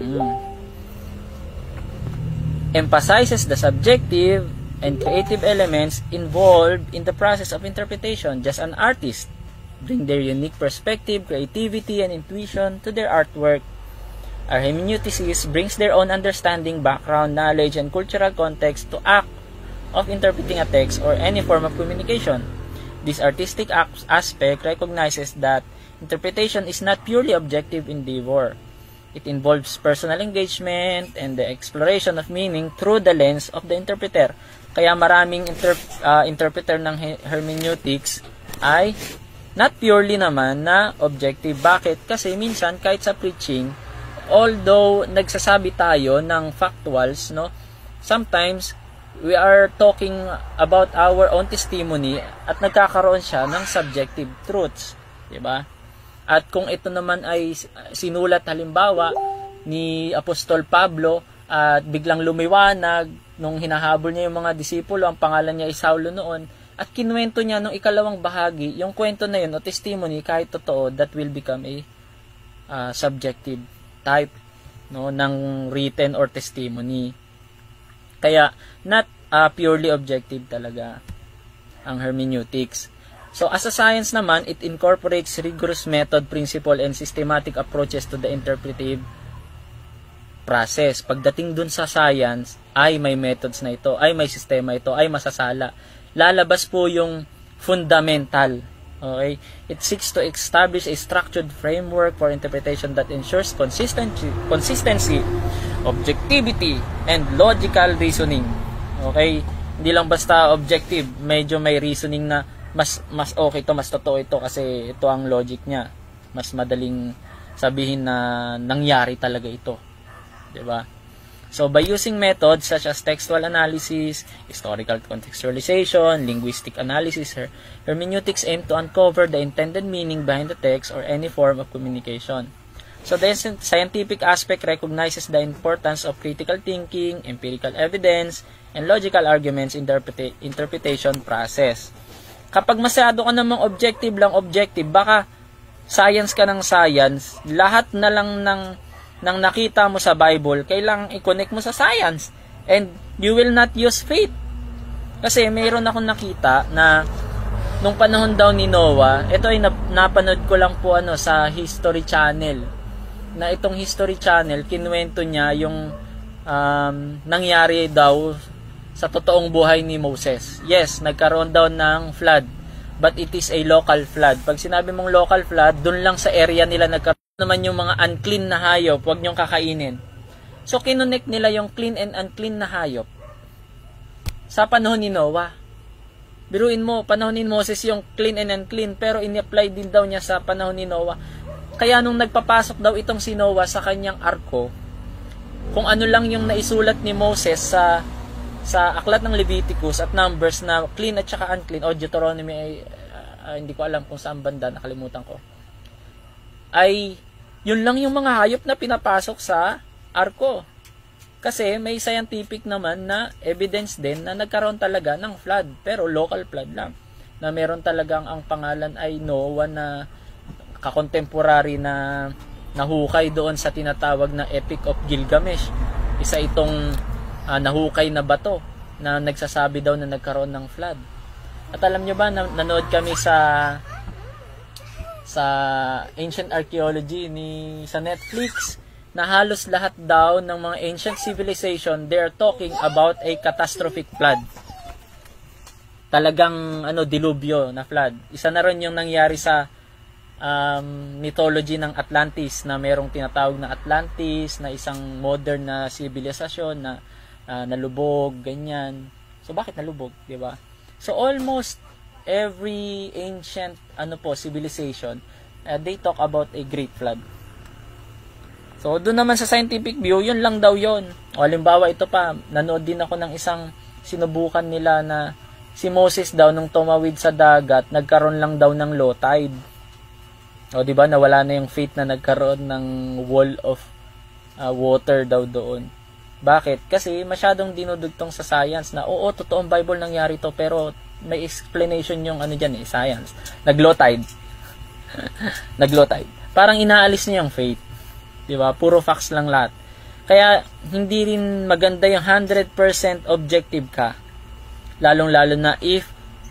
emphasizes the subjective and creative elements involved in the process of interpretation. Just an artist bring their unique perspective, creativity, and intuition to their artwork. Our hermeneuticists brings their own understanding, background, knowledge, and cultural context to act of interpreting a text or any form of communication. This artistic aspect recognizes that interpretation is not purely objective endeavor. It involves personal engagement and the exploration of meaning through the lens of the interpreter. Kaya maraming interpreter ng hermeneutics ay not purely naman na objective. Bakit? Kasi minsan kahit sa preaching, although nagsasabi tayo ng factuals, sometimes we are talking about our own testimony at nagkakaroon siya ng subjective truths, 'di ba? At kung ito naman ay sinulat halimbawa ni Apostol Pablo at biglang lumiwanag nung hinahabol niya yung mga disipulo, ang pangalan niya ay Saulo noon, at kinuwento niya nung ikalawang bahagi, yung kwento na yun o testimony kahit totoo, that will become a subjective type ng written or testimony. Kaya not purely objective talaga ang hermeneutics. So, as a science naman, it incorporates rigorous method, principle, and systematic approaches to the interpretive process. Pagdating dun sa science, ay may methods na ito, ay may sistema ito, ay masasala. Lalabas po yung fundamental. Okay? It seeks to establish a structured framework for interpretation that ensures consistency, objectivity, and logical reasoning. Okay? Hindi lang basta objective, medyo may reasoning na mas okay to, mas totoo ito kasi ito ang logic niya. Mas madaling sabihin na nangyari talaga ito. 'Di ba? So by using methods such as textual analysis, historical contextualization, linguistic analysis, hermeneutics aim to uncover the intended meaning behind the text or any form of communication. So the scientific aspect recognizes the importance of critical thinking, empirical evidence, and logical arguments in the interpretation process. Kapag masyado ka namang objective, baka science ka ng science, lahat na lang ng nakita mo sa Bible, kailangang i-connect mo sa science. And you will not use faith. Kasi mayroon akong nakita na nung panahon daw ni Noah, ito ay napanood ko lang po sa History Channel. Na itong History Channel, kinuwento niya yung nangyari daw sa totoong buhay ni Moses. Yes, nagkaroon daw ng flood, but it is a local flood. Pag sinabi mong local flood, dun lang sa area nila nagkaroon naman yung mga unclean na hayop, huwag nyong kakainin. So, kinonect nila yung clean and unclean na hayop sa panahon ni Noah. Biruin mo, panahon ni Moses yung clean and unclean, pero in-apply din daw niya sa panahon ni Noah. Kaya nung nagpapasok daw itong si Noah sa kanyang arko, kung ano lang yung naisulat ni Moses sa aklat ng Leviticus at Numbers na clean at saka unclean, o Deuteronomy ay hindi ko alam kung saan banda, nakalimutan ko, ay yun lang yung mga hayop na pinapasok sa arko. Kasi may scientific naman na evidence din na nagkaroon talaga ng flood, pero local flood lang, na meron talagang ang pangalan ay Noah na kakontemporary na nahukay doon sa tinatawag na Epic of Gilgamesh. Isa itong nahukay na bato na nagsasabi daw na nagkaroon ng flood. At alam nyo ba, nanood kami sa ancient archaeology sa Netflix, na halos lahat daw ng mga ancient civilization, they're talking about a catastrophic flood. Talagang dilubyo na flood. Isa na rin yung nangyari sa mythology ng Atlantis, na merong tinatawag na Atlantis, na isang modern na civilization na nalubog, ganyan. So bakit nalubog, 'di ba? So almost every ancient civilization, they talk about a great flood. So doon naman sa scientific view, yun lang daw yun. O halimbawa ito pa, nanood din ako ng isang sinubukan nila na si Moses daw nung tumawid sa dagat, nagkaroon lang daw ng low tide. O 'di ba, nawala na yung faith na nagkaroon ng wall of water daw doon. Bakit? Kasi masyadong dinudugtong sa science na oo, totoong Bible nangyari to, pero may explanation yung dyan science. Nag-low tide. Nag-low tide. Parang inaalis niya yung faith. 'Di ba? Puro facts lang lahat. Kaya hindi rin maganda yung 100% objective ka. Lalong-lalo na if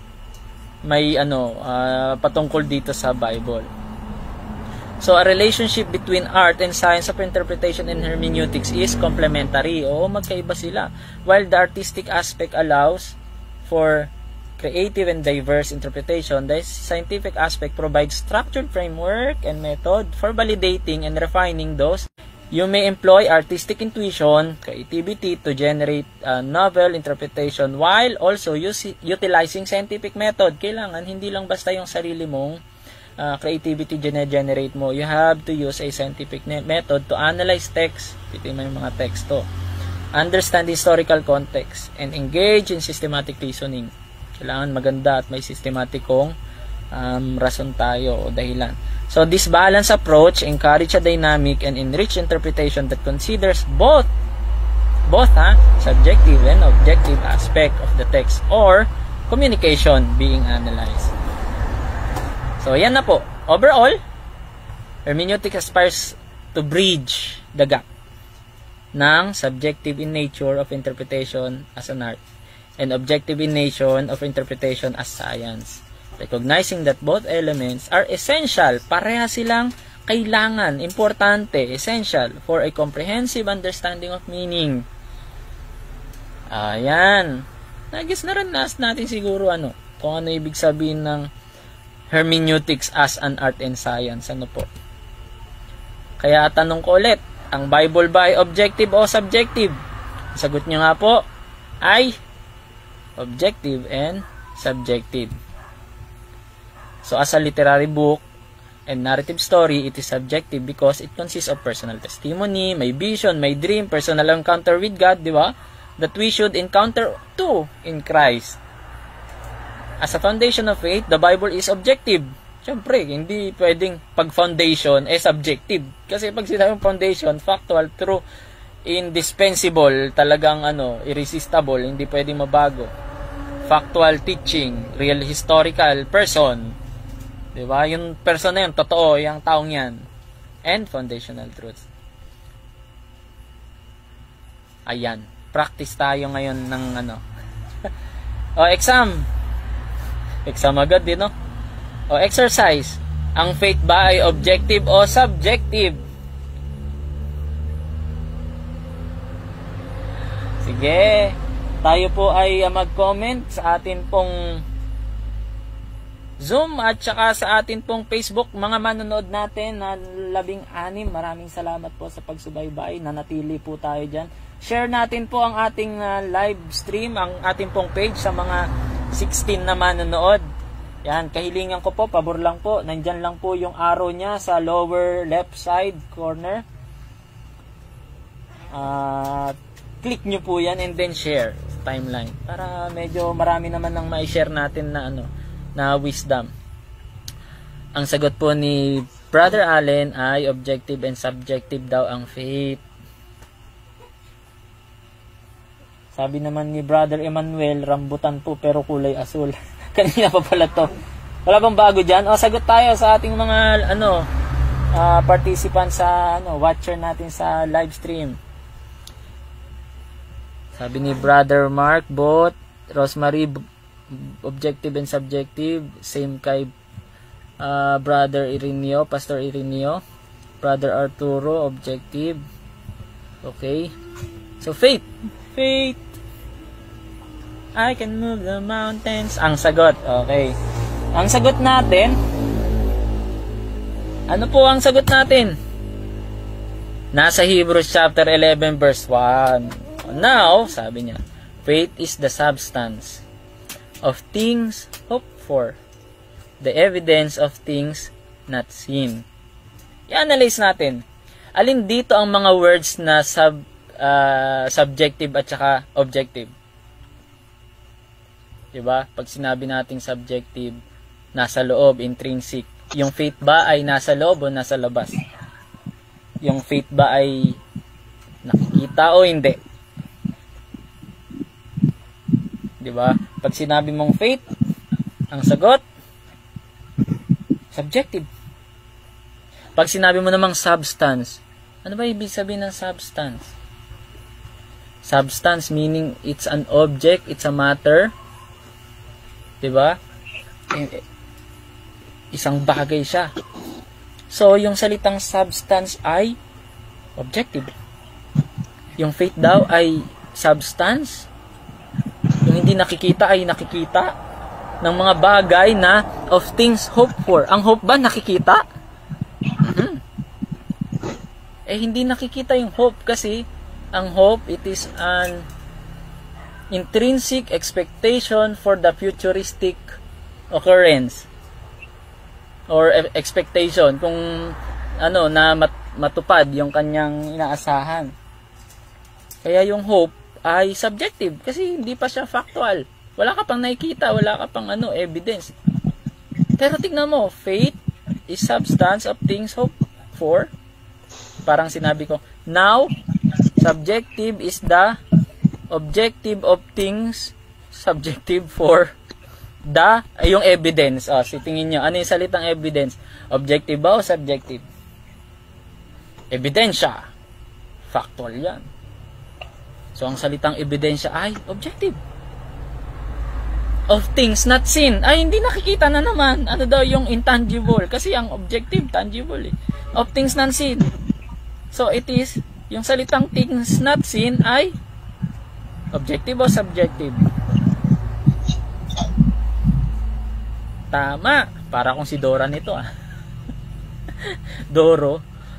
may patungkol dito sa Bible. So, a relationship between art and science of interpretation and hermeneutics is complementary. O magkaiba sila. While the artistic aspect allows for creative and diverse interpretation, the scientific aspect provides structured framework and method for validating and refining those. You may employ artistic intuition, creativity to generate a novel interpretation while also utilizing scientific method. Kailangan hindi lang basta yung sarili mong creativity generate mo. You have to use a scientific method to analyze text, titingnan yung mga teksto, understand historical context, and engage in systematic reasoning. Kailangan maganda at may systematikong rason tayo o dahilan. So this balanced approach encourage a dynamic and enriched interpretation that considers both subjective and objective aspect of the text or communication being analyzed. So, yan na po. Overall, hermeneutics aspires to bridge the gap ng subjective in nature of interpretation as an art and objective in nature of interpretation as science. Recognizing that both elements are essential, pareha silang kailangan, importante, essential for a comprehensive understanding of meaning. Ayan. Nagis na rin natin siguro kung ano ibig sabihin ng hermeneutics as an art and science. Ano po? Kaya tanong ko ulit, ang Bible ba ay objective o subjective? Sagot nyo nga po ay objective and subjective. So as a literary book and narrative story, it is subjective because it consists of personal testimony, may vision, may dream, personal encounter with God, di ba? That we should encounter too in Christ. As a foundation of faith, the Bible is objective. Siyempre, hindi pwedeng pag foundation subjective. Kasi pag sinabing foundation, factual, true, indispensable, talagang irresistible, hindi pwedeng mabago. Factual teaching, real historical person. Diba? Yung person na yun, totoo, yung taong yan. And foundational truths. Ayan. Practice tayo ngayon ng exam. Exam agad din, no? Exercise. Ang faith ba ay objective o subjective? Sige. Tayo po ay mag-comment sa atin pong Zoom at saka sa atin pong Facebook. Mga manonood natin na 16, maraming salamat po sa pagsubaybay. Nanatili po tayo dyan. Share natin po ang ating live stream, ang ating pong page sa mga 16 na manonood. Yan, kahilingan ko po, pabor lang po. Nandyan lang po yung arrow niya sa lower left side corner. Click nyo po yan and then share timeline. Para medyo marami naman nang ma-share natin na wisdom. Ang sagot po ni Brother Allen ay objective and subjective daw ang faith. Sabi naman ni Brother Emmanuel, rambutan po pero kulay asul. Kanina pa pala to. Wala bang bago dyan? Sagot tayo sa ating mga participants sa watcher natin sa live stream. Sabi ni Brother Mark, both Rosemary, objective and subjective, same kay Brother Ireneo, Pastor Ireneo. Brother Arturo, objective. Okay. So faith, I can move the mountains. Ang sagot, okay. Ang sagot natin, ano po ang sagot natin? Nasa Hebrews chapter 11 verse 1. Now, sabi niya, faith is the substance of things hoped for, the evidence of things not seen. I-analyze natin. Alin dito ang mga words na subjective at saka objective? Diba? Pag sinabi nating subjective, nasa loob, intrinsic. Yung faith ba ay nasa loob o nasa labas? Yung faith ba ay nakikita o hindi? Diba? Pag sinabi mong faith, ang sagot, subjective. Pag sinabi mo namang substance, ano ba ibig sabihin ng substance? Substance meaning it's an object, it's a matter. Diba? Isang bagay siya. So, yung salitang substance ay objective. Yung faith daw ay substance. Yung hindi nakikita ay nakikita ng mga bagay na of things hoped for. Ang hope ba nakikita? Hindi nakikita yung hope kasi ang hope, it is an intrinsic expectation for the futuristic occurrence or expectation kung na matupad yung kanyang inaasahan. Kaya yung hope ay subjective kasi hindi pa siya factual. Wala ka pang nakikita, wala ka pang evidence. Pero tignan mo, faith is substance of things hoped for. Parang sinabi ko, now subjective is the objective of things subjective for the yung evidence. Tingin nyo, ano yung salitang evidence? Objective ba o subjective? Ebidensya. Factual yan. So, ang salitang ebidensya ay objective. of things not seen. Ay, hindi nakikita na naman. Ano daw yung intangible? Kasi ang objective, tangible eh. Of things not seen. So, it is, yung salitang things not seen ay objective o subjective? Tama. Para akong si Dora nito ah. Doro.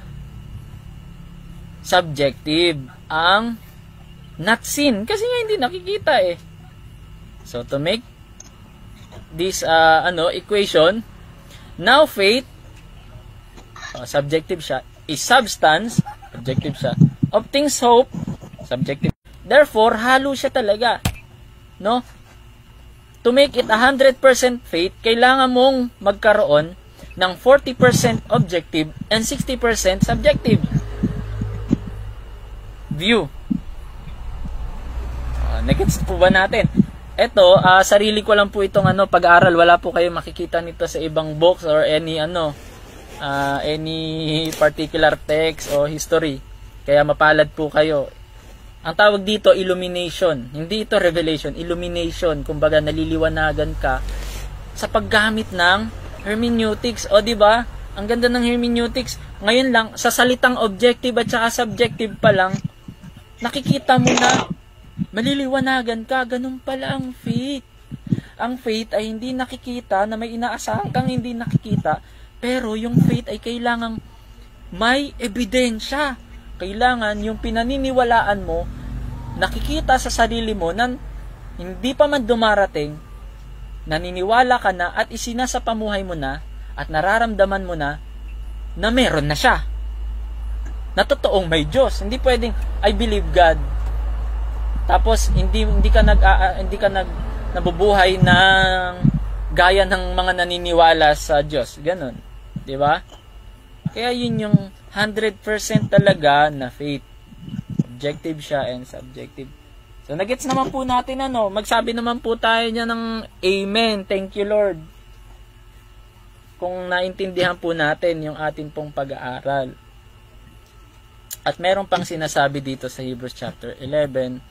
Subjective. Ang not seen. Kasi nga hindi nakikita eh. So, to make this equation, now faith, subjective siya, is substance, objective siya, of things hope, subjective. Therefore, halo siya talaga. No? To make it 100% faith, kailangan mong magkaroon ng 40% objective and 60% subjective view. Nagets po ba natin? Ito, sarili ko lang po itong pag-aaral. Wala po kayo makikita nito sa ibang books or any particular text o history. Kaya mapalad po kayo. Ang tawag dito, illumination. Hindi ito revelation, illumination. Kumbaga, naliliwanagan ka sa paggamit ng hermeneutics. O, di ba? Ang ganda ng hermeneutics. Ngayon lang, sa salitang objective at saka subjective pa lang, nakikita mo na maliliwanagan ka. Ganun pala ang faith. Ang faith ay hindi nakikita, na may inaasahan kang hindi nakikita, pero yung faith ay kailangang may ebidensya. Kailangan yung pinaniniwalaan mo, nakikita sa sarili mo na hindi pa man dumarating, naniniwala ka na at isinasapamuhay mo na at nararamdaman mo na meron na siya. Na totoong may Diyos. Hindi pwedeng I believe God. Tapos hindi ka nabubuhay ng gaya ng mga naniniwala sa Diyos. Ganon. 'Di ba? Kaya yun yung 100% talaga na faith. Objective siya and subjective. So nagets naman po natin magsabi naman po tayo niya ng amen. Thank you Lord. Kung naintindihan po natin yung atin pong pag-aaral. At meron pang sinasabi dito sa Hebrews chapter 11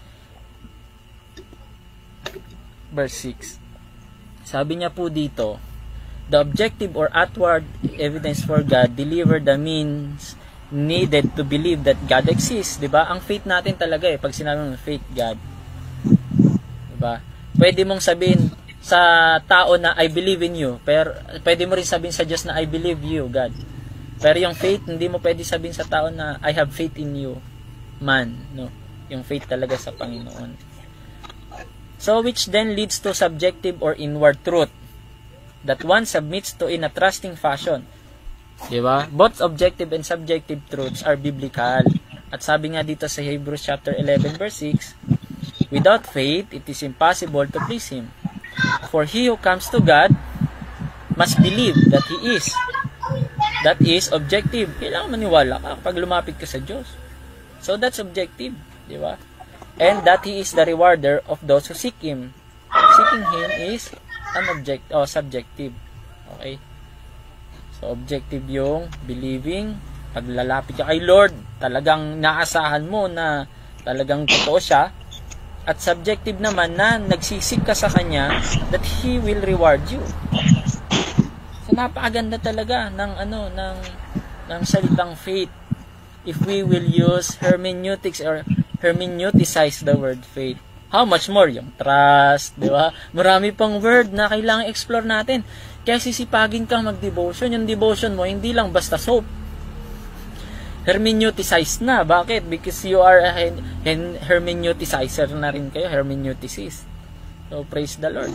verse 6. Sabi niya po dito, the objective or outward evidence for God deliver the means needed to believe that God exists. Diba? Ang faith natin talaga pag sinabi mong faith God. Diba? Pwede mong sabihin sa tao na I believe in you, pero pwede mo rin sabihin sa Diyos na I believe you, God. Pero yung faith, hindi mo pwede sabihin sa tao na I have faith in you, man. No? Yung faith talaga sa Panginoon. So, which then leads to subjective or inward truth that one submits to in a trusting fashion. Diba? Both objective and subjective truths are biblical. At sabi nga dito sa Hebrews chapter 11 verse 6, without faith, it is impossible to please Him. For he who comes to God must believe that He is. That is objective. Kailangan maniwala ka kapag lumapit ka sa Diyos. So, that's objective. Diba? And that He is the rewarder of those who seek Him. Seeking Him is subjective. Okay? So, objective yung believing. Pag lalapit ka kay Lord, talagang naasahan mo na talagang totoo siya. At subjective naman na nagsisik ka sa Kanya that He will reward you. So, napakaganda talaga ng salitang faith. If we will use hermeneutics or hermeneuticize the word faith. How much more yung trust, di ba? Marami pang word na kailangan explore natin. Kaya sisipagin kang mag-devotion. Yung devotion mo, hindi lang basta soap. Hermeneuticize na. Bakit? Because you are a hermeneuticizer na rin kayo. Hermeneuticist. So, praise the Lord.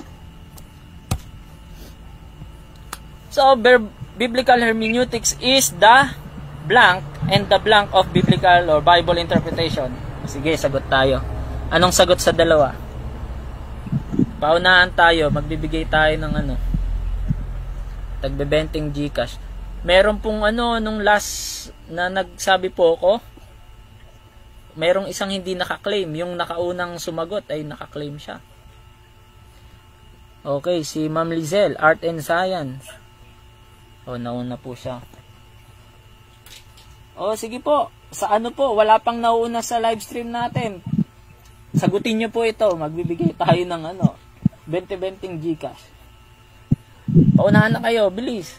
So, biblical hermeneutics is the blank and the blank of biblical or Bible interpretation. Sige, sagot tayo. Anong sagot sa dalawa? Paunahan tayo, magbibigay tayo ng tagbe-benting GCash. Meron pong nung last na nagsabi po ako, merong isang hindi nakaklaim. Yung nakaunang sumagot ay nakaklaim siya. Okay, si Ma'am Lizelle, Art and Science. Nauna po siya. Sige po. Sa po, wala pang nauuna sa live stream natin. Sagutin nyo po ito. Magbibigay tayo ng 20-20 Gcash. Paunahan na kayo, bilis.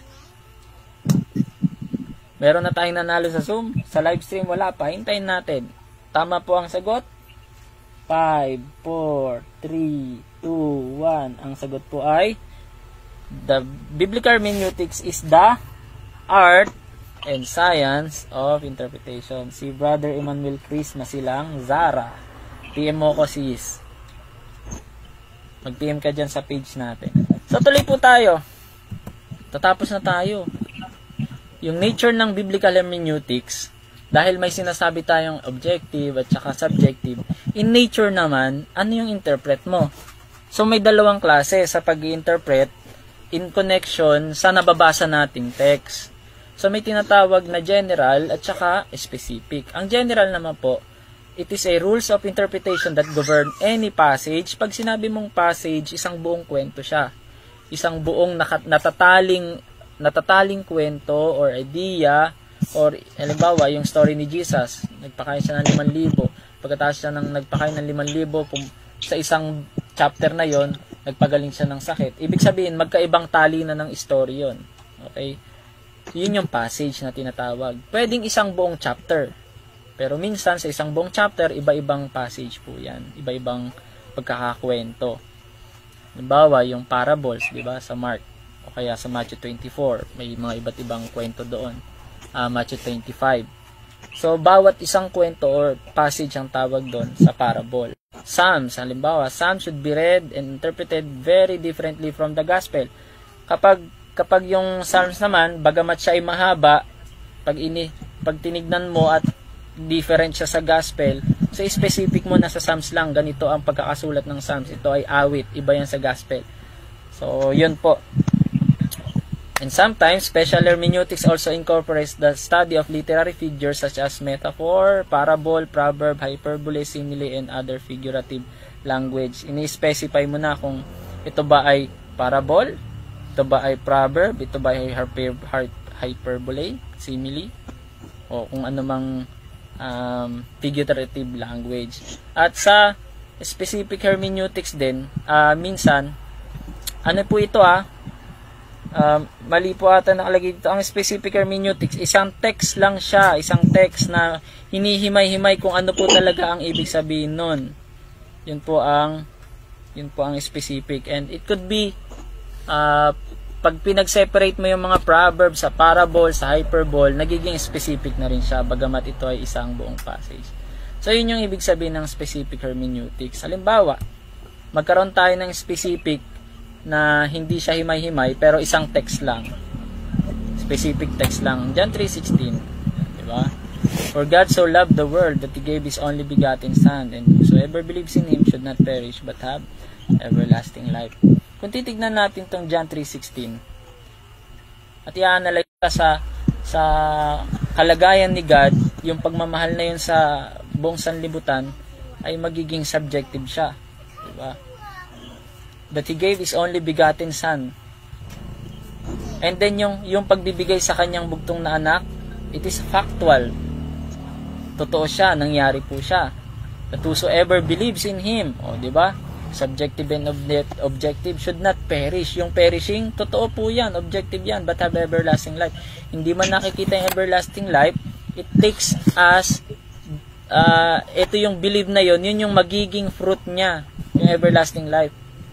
Meron na tayong nanalo sa Zoom. Sa live stream wala pa. Hintayin natin. Tama po ang sagot. 5, 4, 3, 2, 1. Ang sagot po ay the biblical hermeneutics is the art and science of interpretation. Si Brother Emmanuel Chris Masilang Zara. PM mo ko sis. Mag-PM ka dyan sa page natin. So tuloy po tayo. Tatapos na tayo. Yung nature ng biblical hermeneutics, dahil may sinasabi tayong objective at saka subjective, in nature naman, ano yung interpret mo? So may dalawang klase sa pag-i-interpret in connection sa nababasa nating text. So may tinatawag na general at saka specific. Ang general naman po, it is a rules of interpretation that govern any passage. Pag sinabi mong passage, isang buong kwento siya. Isang buong natataling kwento or idea, or halimbawa yung story ni Jesus, nagpakain siya ng 5,000. Pagkatapos siya nagpakain ng 5,000, sa isang chapter na yon, nagpagaling siya ng sakit. Ibig sabihin, magkaibang tali na ng story yon. Okay? Yun yung passage na tinatawag. Pwedeng isang buong chapter. Pero minsan sa isang buong chapter, iba-ibang passage po yan. Iba-ibang pagkakakwento. Halimbawa, yung parables, di ba, sa Mark. O kaya sa Matthew 24, may mga iba't ibang kwento doon. Matthew 25. So, bawat isang kwento or passage ang tawag doon sa parable. Psalms, halimbawa, Psalms should be read and interpreted very differently from the Gospel. Kapag yung Psalms naman, bagamat siya ay mahaba, pag tinignan mo at different siya sa Gospel, so specific mo na sa Psalms lang, ganito ang pagkakasulat ng Psalms, ito ay awit, iba yan sa Gospel. So, yun po. And sometimes, special hermeneutics also incorporates the study of literary figures such as metaphor, parable, proverb, hyperbole, simile, and other figurative language. Ini-specify mo na kung ito ba ay parable, ito ba ay proverb, ito ba ay hyperbole, simile, o kung ano mang figurative language. At sa specific hermeneutics din, minsan, ano po ito mali po ata nakalagay dito. Ang specific hermeneutics, isang text lang siya, isang text na hinihimay-himay kung ano po talaga ang ibig sabihin nun. Yun po ang specific. And it could be pag pinag-separate mo yung mga proverbs sa parable, sa hyperbole, nagiging specific na rin siya, bagamat ito ay isang buong passage. So, yun yung ibig sabihin ng specific hermeneutics. Halimbawa, magkaroon tayo ng specific na hindi siya himay-himay, pero isang text lang. Specific text lang. John 3:16. Diba? For God so loved the world that He gave His only begotten Son, and whosoever believes in Him should not perish but have everlasting life. Kung titignan natin tong John 3:16 at i-analyze sa kalagayan ni God, yung pagmamahal na yun sa buong sanlibutan ay magiging subjective siya. Diba? That He gave His only begotten Son. And then yung pagbibigay sa kanyang bugtong na anak, it is factual. Totoo siya, nangyari po siya. That whosoever believes in Him, diba? Subjective and objective should not perish. Yung perishing, totoo po yan, objective yan, but have everlasting life. Hindi man nakikita yung everlasting life, it takes us, ito yung believe na yun yung magiging fruit niya, yung everlasting life.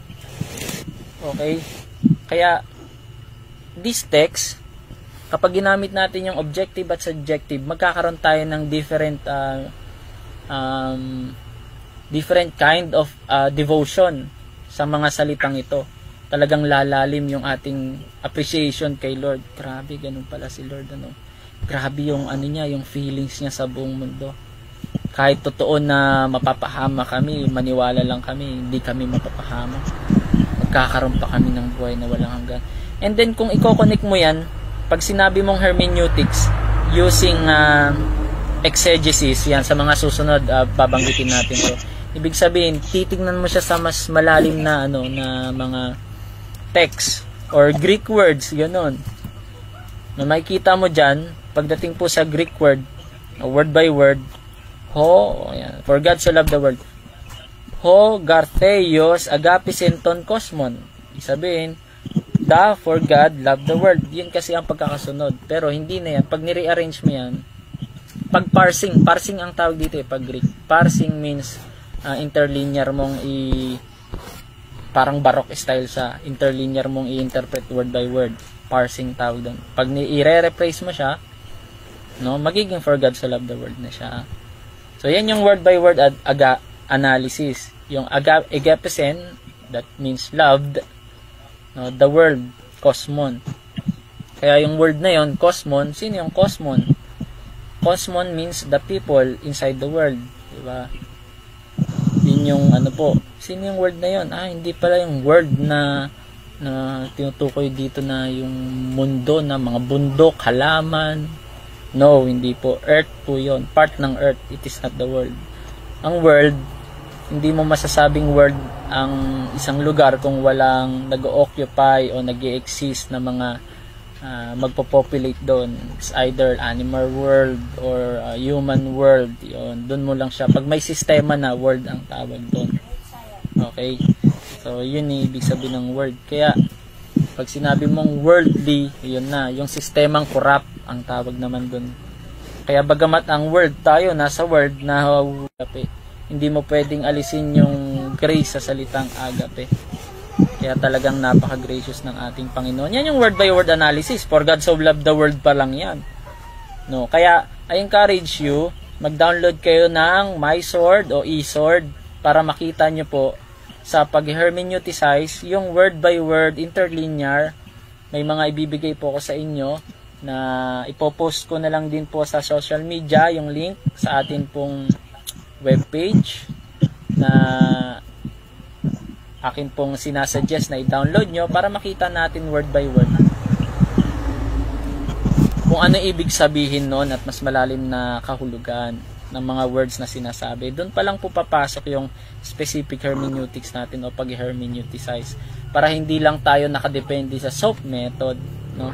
Okay? Kaya, this text, kapag ginamit natin yung objective at subjective, magkakaroon tayo ng different kind of devotion sa mga salitang ito. Talagang lalalim yung ating appreciation kay Lord. Grabe, ganun pala si Lord. Grabe yung niya, yung feelings niya sa buong mundo. Kahit totoo na mapapahama kami, maniwala lang kami, hindi kami mapapahama. Magkakaroon pa kami ng buhay na walang hanggan. And then kung i-connect mo yan, pag sinabi mong hermeneutics using exegesis, yan sa mga susunod babanggitin natin to. Ibig sabihin, titignan mo siya sa mas malalim na na mga text or Greek words, ganoon. Na makikita mo diyan, pagdating po sa Greek word by word, yan. For God so loved the world. ho gartheos agapisen ton cosmon. Isabihin, the for God loved the world. Yun kasi ang pagkakasunod. Pero hindi na yan. Pag ni-rearrange mo yan, pag parsing ang tawag dito pag Greek. Parsing means interlinear mong parang baroque style sa interlinear mong i-interpret word by word. Parsing tawag doon. Pag i-re-rephrase mo siya, no, magiging for God so loved the world na siya. So yan yung word by word analysis. Yung agapesen, that means loved, no, the world, cosmon. Kaya yung word na yon, cosmon, sino yung cosmon? Cosmon means the people inside the world, di ba? Yun yung ano po. Sino yung word na yon? Hindi pala yung word na tinutukoy dito na yung mundo na mga bundok, halaman. No, hindi po. Earth po yon. Part ng earth. It is not the world. Ang world, hindi mo masasabing world ang isang lugar kung walang nag-occupy o nag-exist na mga magpo-populate doon. It's either animal world or human world. Yun. Doon mo lang siya. Pag may sistema na, world ang tawag doon. Okay? So, yun yung ibig sabihin ng word. Kaya, pag sinabi mong worldly, yun na. Yung sistemang corrupt ang tawag naman doon. Kaya bagamat ang word tayo, nasa word na agape, hindi mo pwedeng alisin yung grace sa salitang agape. Kaya talagang napaka-gracious ng ating Panginoon. Yan yung word by word analysis. For God so loved the world pa lang yan. No, kaya I encourage you, mag-download kayo ng MySword o eSword para makita nyo po sa pag-hermeneuticize yung word by word interlinear. May mga ibibigay po ko sa inyo na ipopost ko na lang din po sa social media yung link sa atin pong webpage na akin pong sinasuggest na i-download nyo para makita natin word by word kung ano ibig sabihin nun at mas malalim na kahulugan ng mga words na sinasabi. Doon pa lang po papasok yung specific hermeneutics natin o pag-hermeneuticize para hindi lang tayo nakadepende sa SOAP method, no?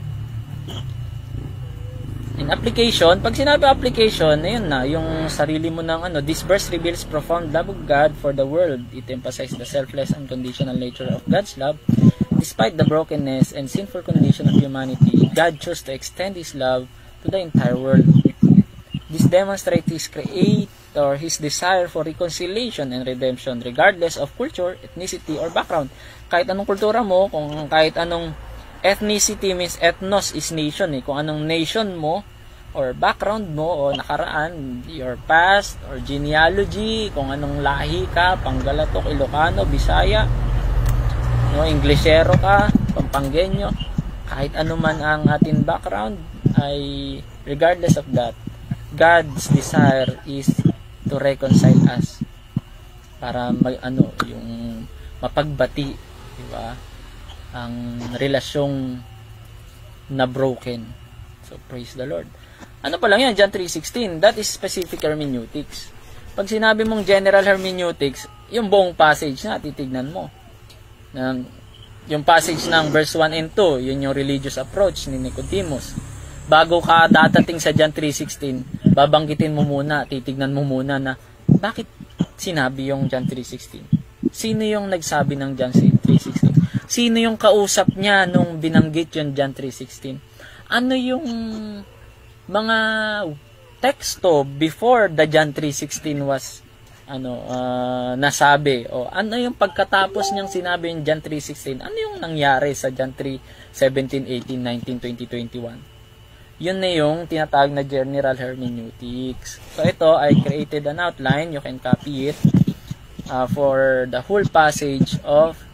In application, pag sinabi application, ayun na, yung sarili mo ng this verse reveals profound love of God for the world. It emphasizes the selfless and unconditional nature of God's love. Despite the brokenness and sinful condition of humanity, God chose to extend His love to the entire world. This demonstrates His desire for reconciliation and redemption regardless of culture, ethnicity, or background. Kahit anong kultura mo, kung kahit anong ethnicity means ethnos is nation kung anong nation mo or background mo o nakaraan, your past or genealogy, kung anong lahi ka, Panggalatok, Ilocano, Bisaya, no, Inglesero ka, Pampanggenyo, kahit ano man ang ating background, ay regardless of that, God's desire is to reconcile us para yung mapagbati, di ba? Ang relasyong na broken. So, praise the Lord. Ano pa lang yan? John 3:16. That is specific hermeneutics. Pag sinabi mong general hermeneutics, yung buong passage na titignan mo. Yung passage ng verse 1 and 2, yun yung religious approach ni Nicodemus. Bago ka dadating sa John 3:16, babanggitin mo muna, titignan mo muna na bakit sinabi yung John 3:16? Sino yung nagsabi ng John 3:16? Sino yung kausap niya nung binanggit yung John 3:16? Ano yung mga teksto before the John 3:16 was nasabi? O ano yung pagkatapos niyang sinabi yung John 3:16? Ano yung nangyari sa John 3:17, 18, 19, 20, 21? Yun na yung tinatawag na general hermeneutics. So ito, I created an outline. You can copy it for the whole passage of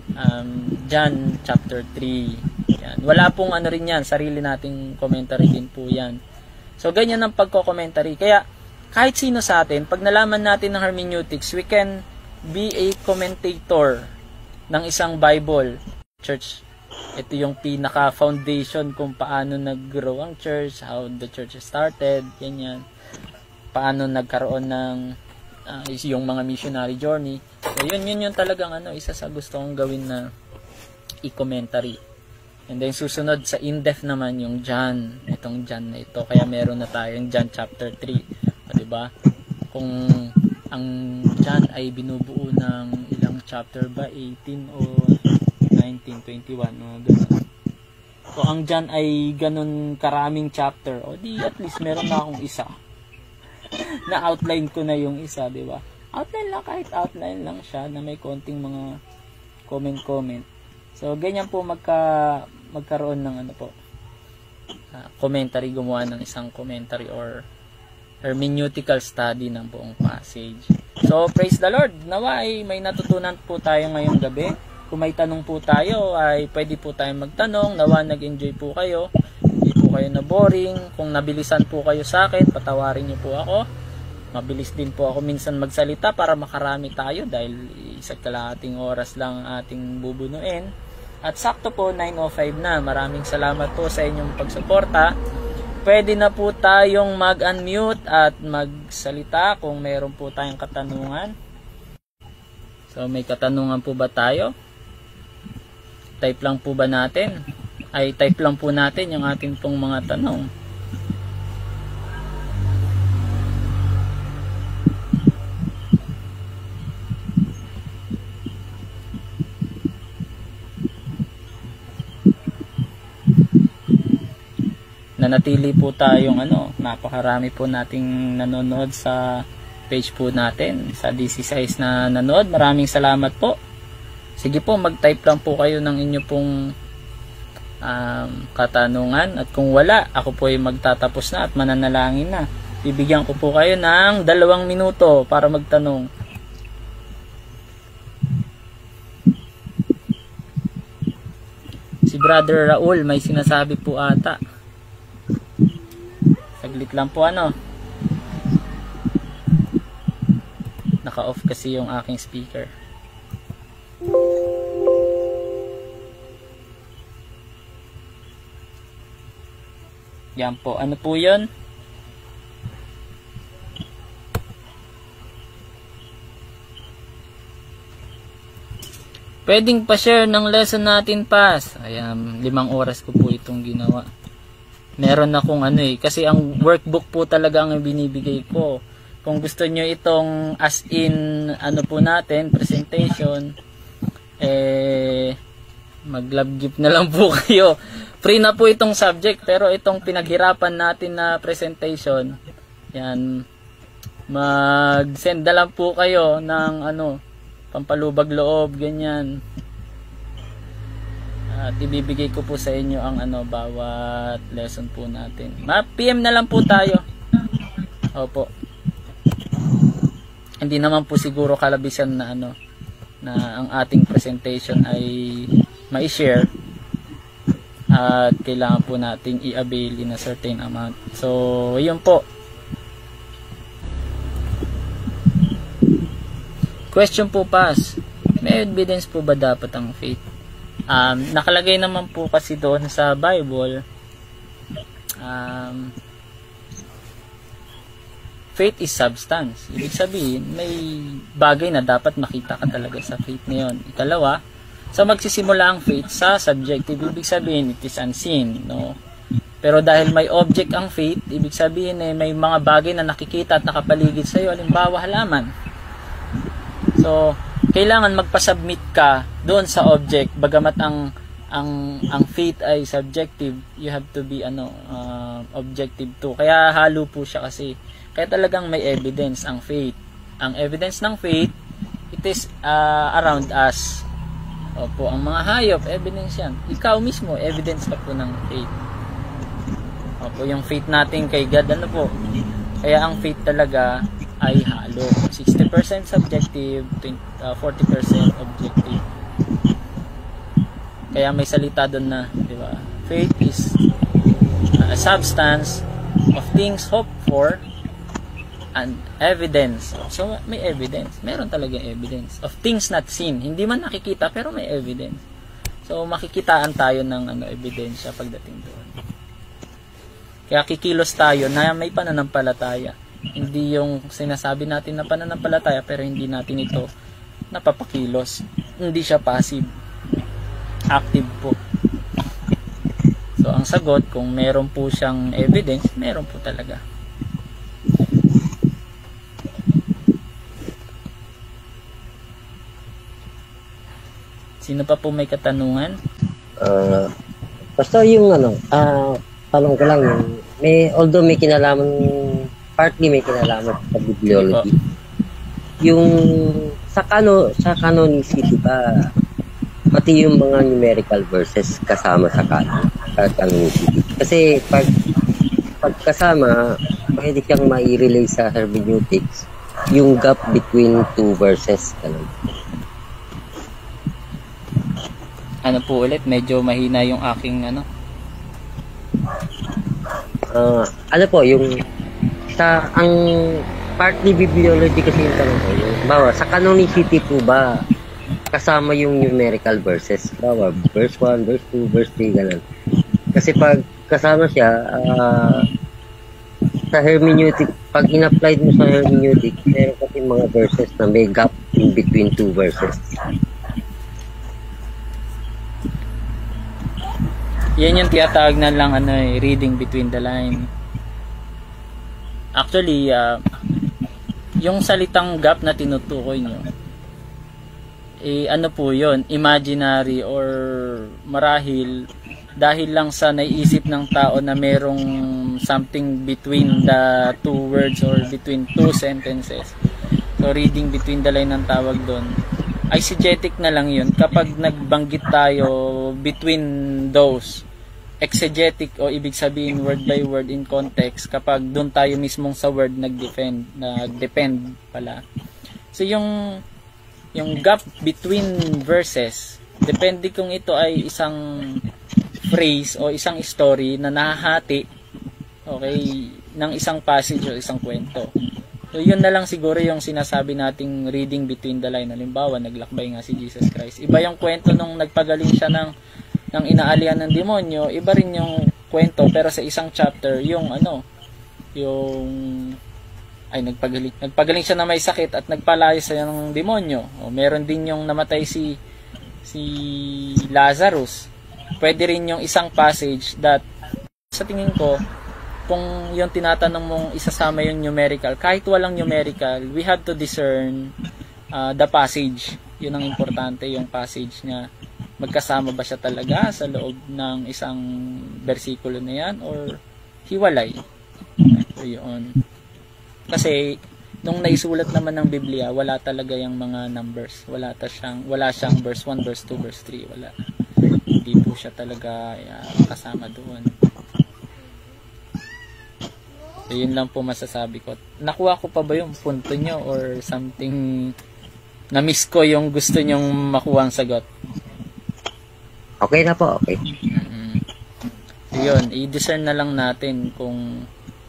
John chapter 3. Yan. Wala pong rin yan, sarili nating commentary din po yan. So ganyan ang pagko-commentary. Kaya kahit sino sa atin, pag nalaman natin ng hermeneutics, we can be a commentator ng isang Bible. Church, ito yung pinaka-foundation kung paano nag-grow ang church, how the church started, ganyan. Paano nagkaroon ng yung mga missionary journey. So, yun talagang isa sa gusto kong gawin na i-commentary. And then susunod sa in-depth naman yung John, itong John na ito. Kaya meron na tayong John chapter 3, 'di ba? Kung ang John ay binubuo ng ilang chapter ba? 18 o 19, 21, gano'n. So ang John ay ganun karaming chapter, o di at least meron na akong isa na outline ko na yung isa, di ba? Outline lang, kahit outline lang siya na may konting mga comment. So ganyan po magkaroon ng ano po, commentary, gumawa ng isang commentary or hermeneutical study ng buong passage. So praise the Lord, nawa ay may natutunan po tayo ngayong gabi. Kung may tanong po tayo ay pwede po tayong magtanong. Nawa nag-enjoy po kayo, hindi po kayo na boring. Kung nabilisan po kayo sa akin, patawarin niyo po ako. Mabilis din po ako minsan magsalita para makarami tayo dahil isa't kalahating oras lang ating bubunuin. At sakto po 9:05 na. Maraming salamat po sa inyong pagsuporta. Pwede na po tayong mag-unmute at magsalita kung meron po tayong katanungan. So may katanungan po ba tayo? Type lang po ba natin? Type lang po natin yung ating pong mga tanong. Nanatili po tayong napakarami po nating nanonood sa page po natin, sa DC size na nanood. Maraming salamat po. Sige po, mag-type lang po kayo ng inyo pong katanungan, at kung wala, ako po ay magtatapos na at mananalangin na. Bibigyan ko po kayo ng 2 minuto para magtanong. Si Brother Raul may sinasabi po ata. Saglit lang po naka-off kasi yung aking speaker. Yan po. Ano po yun? Pwedeng pa-share ng lesson natin, Pas. Ayan, 5 oras ko po itong ginawa. Meron akong kasi ang workbook po talaga ang binibigay ko. Kung gusto nyo itong as in po natin, presentation, mag-love gift na lang po kayo. Free na po itong subject, pero itong pinaghirapan natin na presentation, yan, mag-send na lang po kayo ng pampalubag loob, ganyan. At ibibigay ko po sa inyo ang bawat lesson po natin. PM na lang po tayo. Opo. Hindi naman po siguro kalabisan na na ang ating presentation ay mai-share at kailangan po nating i-avail in a certain amount. So, yun po. Question po, Pas. May evidence po ba dapat ang faith? Nakalagay naman po kasi doon sa Bible, faith is substance. Ibig sabihin, may bagay na dapat makita ka talaga sa faith na yun. Ikalawa, sa magsisimula ang faith sa subjective, ibig sabihin, it is unseen, no? Pero dahil may object ang faith, ibig sabihin may mga bagay na nakikita at nakapaligid sa iyo, halimbawa halaman. So, kailangan magpa-submit ka doon sa object, bagamat ang faith ay subjective, you have to be objective too. Kaya halo po siya kasi. Kaya talagang may evidence ang faith. Ang evidence ng faith, it is around us. Opo, ang mga hayop, evidence yan. Ikaw mismo, evidence ka po ng faith. Opo, yung faith natin kay God, po. Kaya ang faith talaga ay halo. 60% subjective, 40% objective. Kaya may salita doon na, di ba? Faith is a substance of things hoped for and evidence. So may evidence, meron talaga evidence of things not seen. Hindi man nakikita pero may evidence. So makikitaan tayo ng ebidensya pagdating doon. Kaya kikilos tayo na may pananampalataya. Hindi yung sinasabi natin na pananampalataya pero hindi natin ito napapakilos. Hindi siya passive. Active po. So ang sagot, kung meron po siyang evidence, meron po talaga. Sino pa po may katanungan? Basta yung tanong ko lang, although may kinalaman, partly may kinalaman sa bibliology. Yung sa canonicity ba, pati yung mga numerical verses kasama sa canonicity. Kasi pag kasama, pwede siyang mai-relay sa hermeneutics yung gap between two verses. Ano po ulit? Medyo mahina yung aking ano po, yung ang partly bibliology kasi yung tanong ko, bawa, sa canonicity po ba kasama yung numerical verses? Bawa, verse 1, verse 2, verse 3, ganun. Kasi pag kasama siya, sa hermeneutic, pag in-applied mo sa hermeneutic, meron kasi mga verses na may gap in between two verses. Yan yung tiyatawag na lang reading between the line. Actually, yung salitang gap na tinutukoy nyo, ano po yun? Imaginary or marahil dahil lang sa naiisip ng tao na merong something between the two words or between two sentences. So, reading between the line ang tawag doon. Eisegetic na lang yun kapag nagbanggit tayo between those. Exegetic o ibig sabihin word by word in context kapag doon tayo mismong sa word nag-depend pala. So yung gap between verses, depende kung ito ay isang phrase o isang story na nahahati ng isang passage o isang kwento. So yun na lang siguro yung sinasabi nating reading between the line. Halimbawa, naglakbay nga si Jesus Christ. Iba yung kwento nung nagpagaling siya ng inaalian ng demonyo, iba rin yung kwento pero sa isang chapter nagpagaling siya na may sakit at nagpalaya siya ng demonyo. O meron din yung namatay si Lazarus. Pwede rin yung isang passage that sa tingin ko kung yung tinatanong mong isasama yung numerical, kahit walang numerical, we have to discern the passage. Yun ang importante, yung passage niya. Magkasama ba siya talaga sa loob ng isang bersikulo na yan or hiwalay? So, yun. Kasi nung naisulat naman ng Biblia, wala talaga yung mga numbers. Wala siyang verse 1, verse 2, verse 3. Wala. Hindi po siya talaga kasama doon. So, yun lang po masasabi ko. Nakuha ko pa ba yung punto nyo or something na-miss ko yung gusto nyong makuha ang sagot? Okay na po, okay. So, yun, i-discern na lang natin kung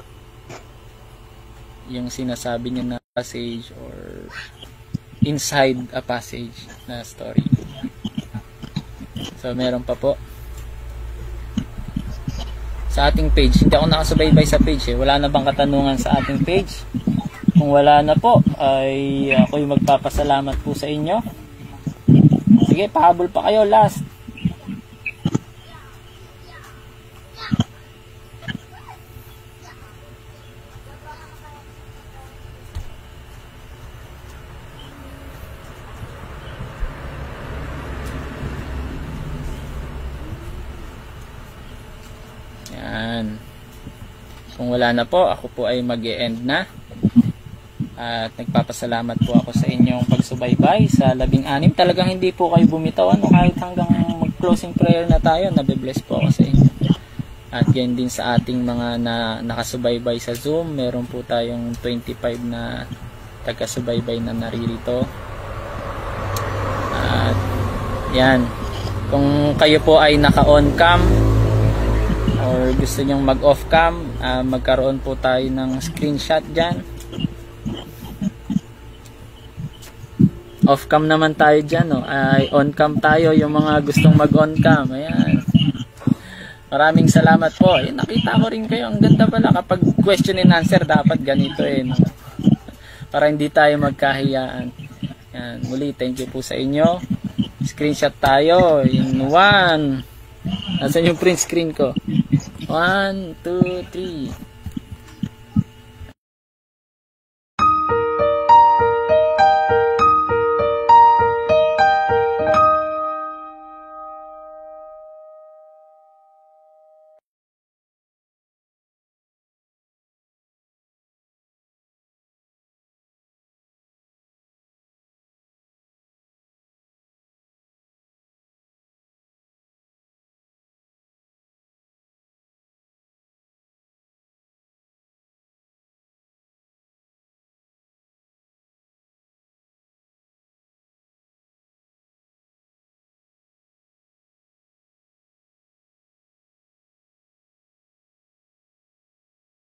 yung sinasabi niya na passage or inside a passage na story. So, meron pa po. Sa ating page, hindi ako nakasubaybay sa page Wala na bang katanungan sa ating page? Kung wala na po, ay ako'y magpapasalamat po sa inyo. Sige, pahabol pa kayo last. Kung wala na po, ako po ay mag-e-end na. At nagpapasalamat po ako sa inyong pagsubaybay sa 16. Talagang hindi po kayo bumitaw. Kahit hanggang mag-closing prayer na tayo, nabibless po ako sa inyo. At yan din sa ating mga nakasubaybay sa Zoom. Meron po tayong 25 na taga-subaybay na naririto. At yan. Kung kayo po ay naka-on cam, or gusto nyong mag-off cam, magkaroon po tayo ng screenshot dyan. Off cam naman tayo dyan, ay on cam tayo yung mga gustong mag-on cam. Ayan. Maraming salamat po. Nakita ko rin kayo, ang ganda pala kapag question and answer dapat ganito para hindi tayo magkahiyaan. Ayan. Muli, thank you po sa inyo. Screenshot tayo in 1. Nasaan yung print screen ko? 1, 2, 3.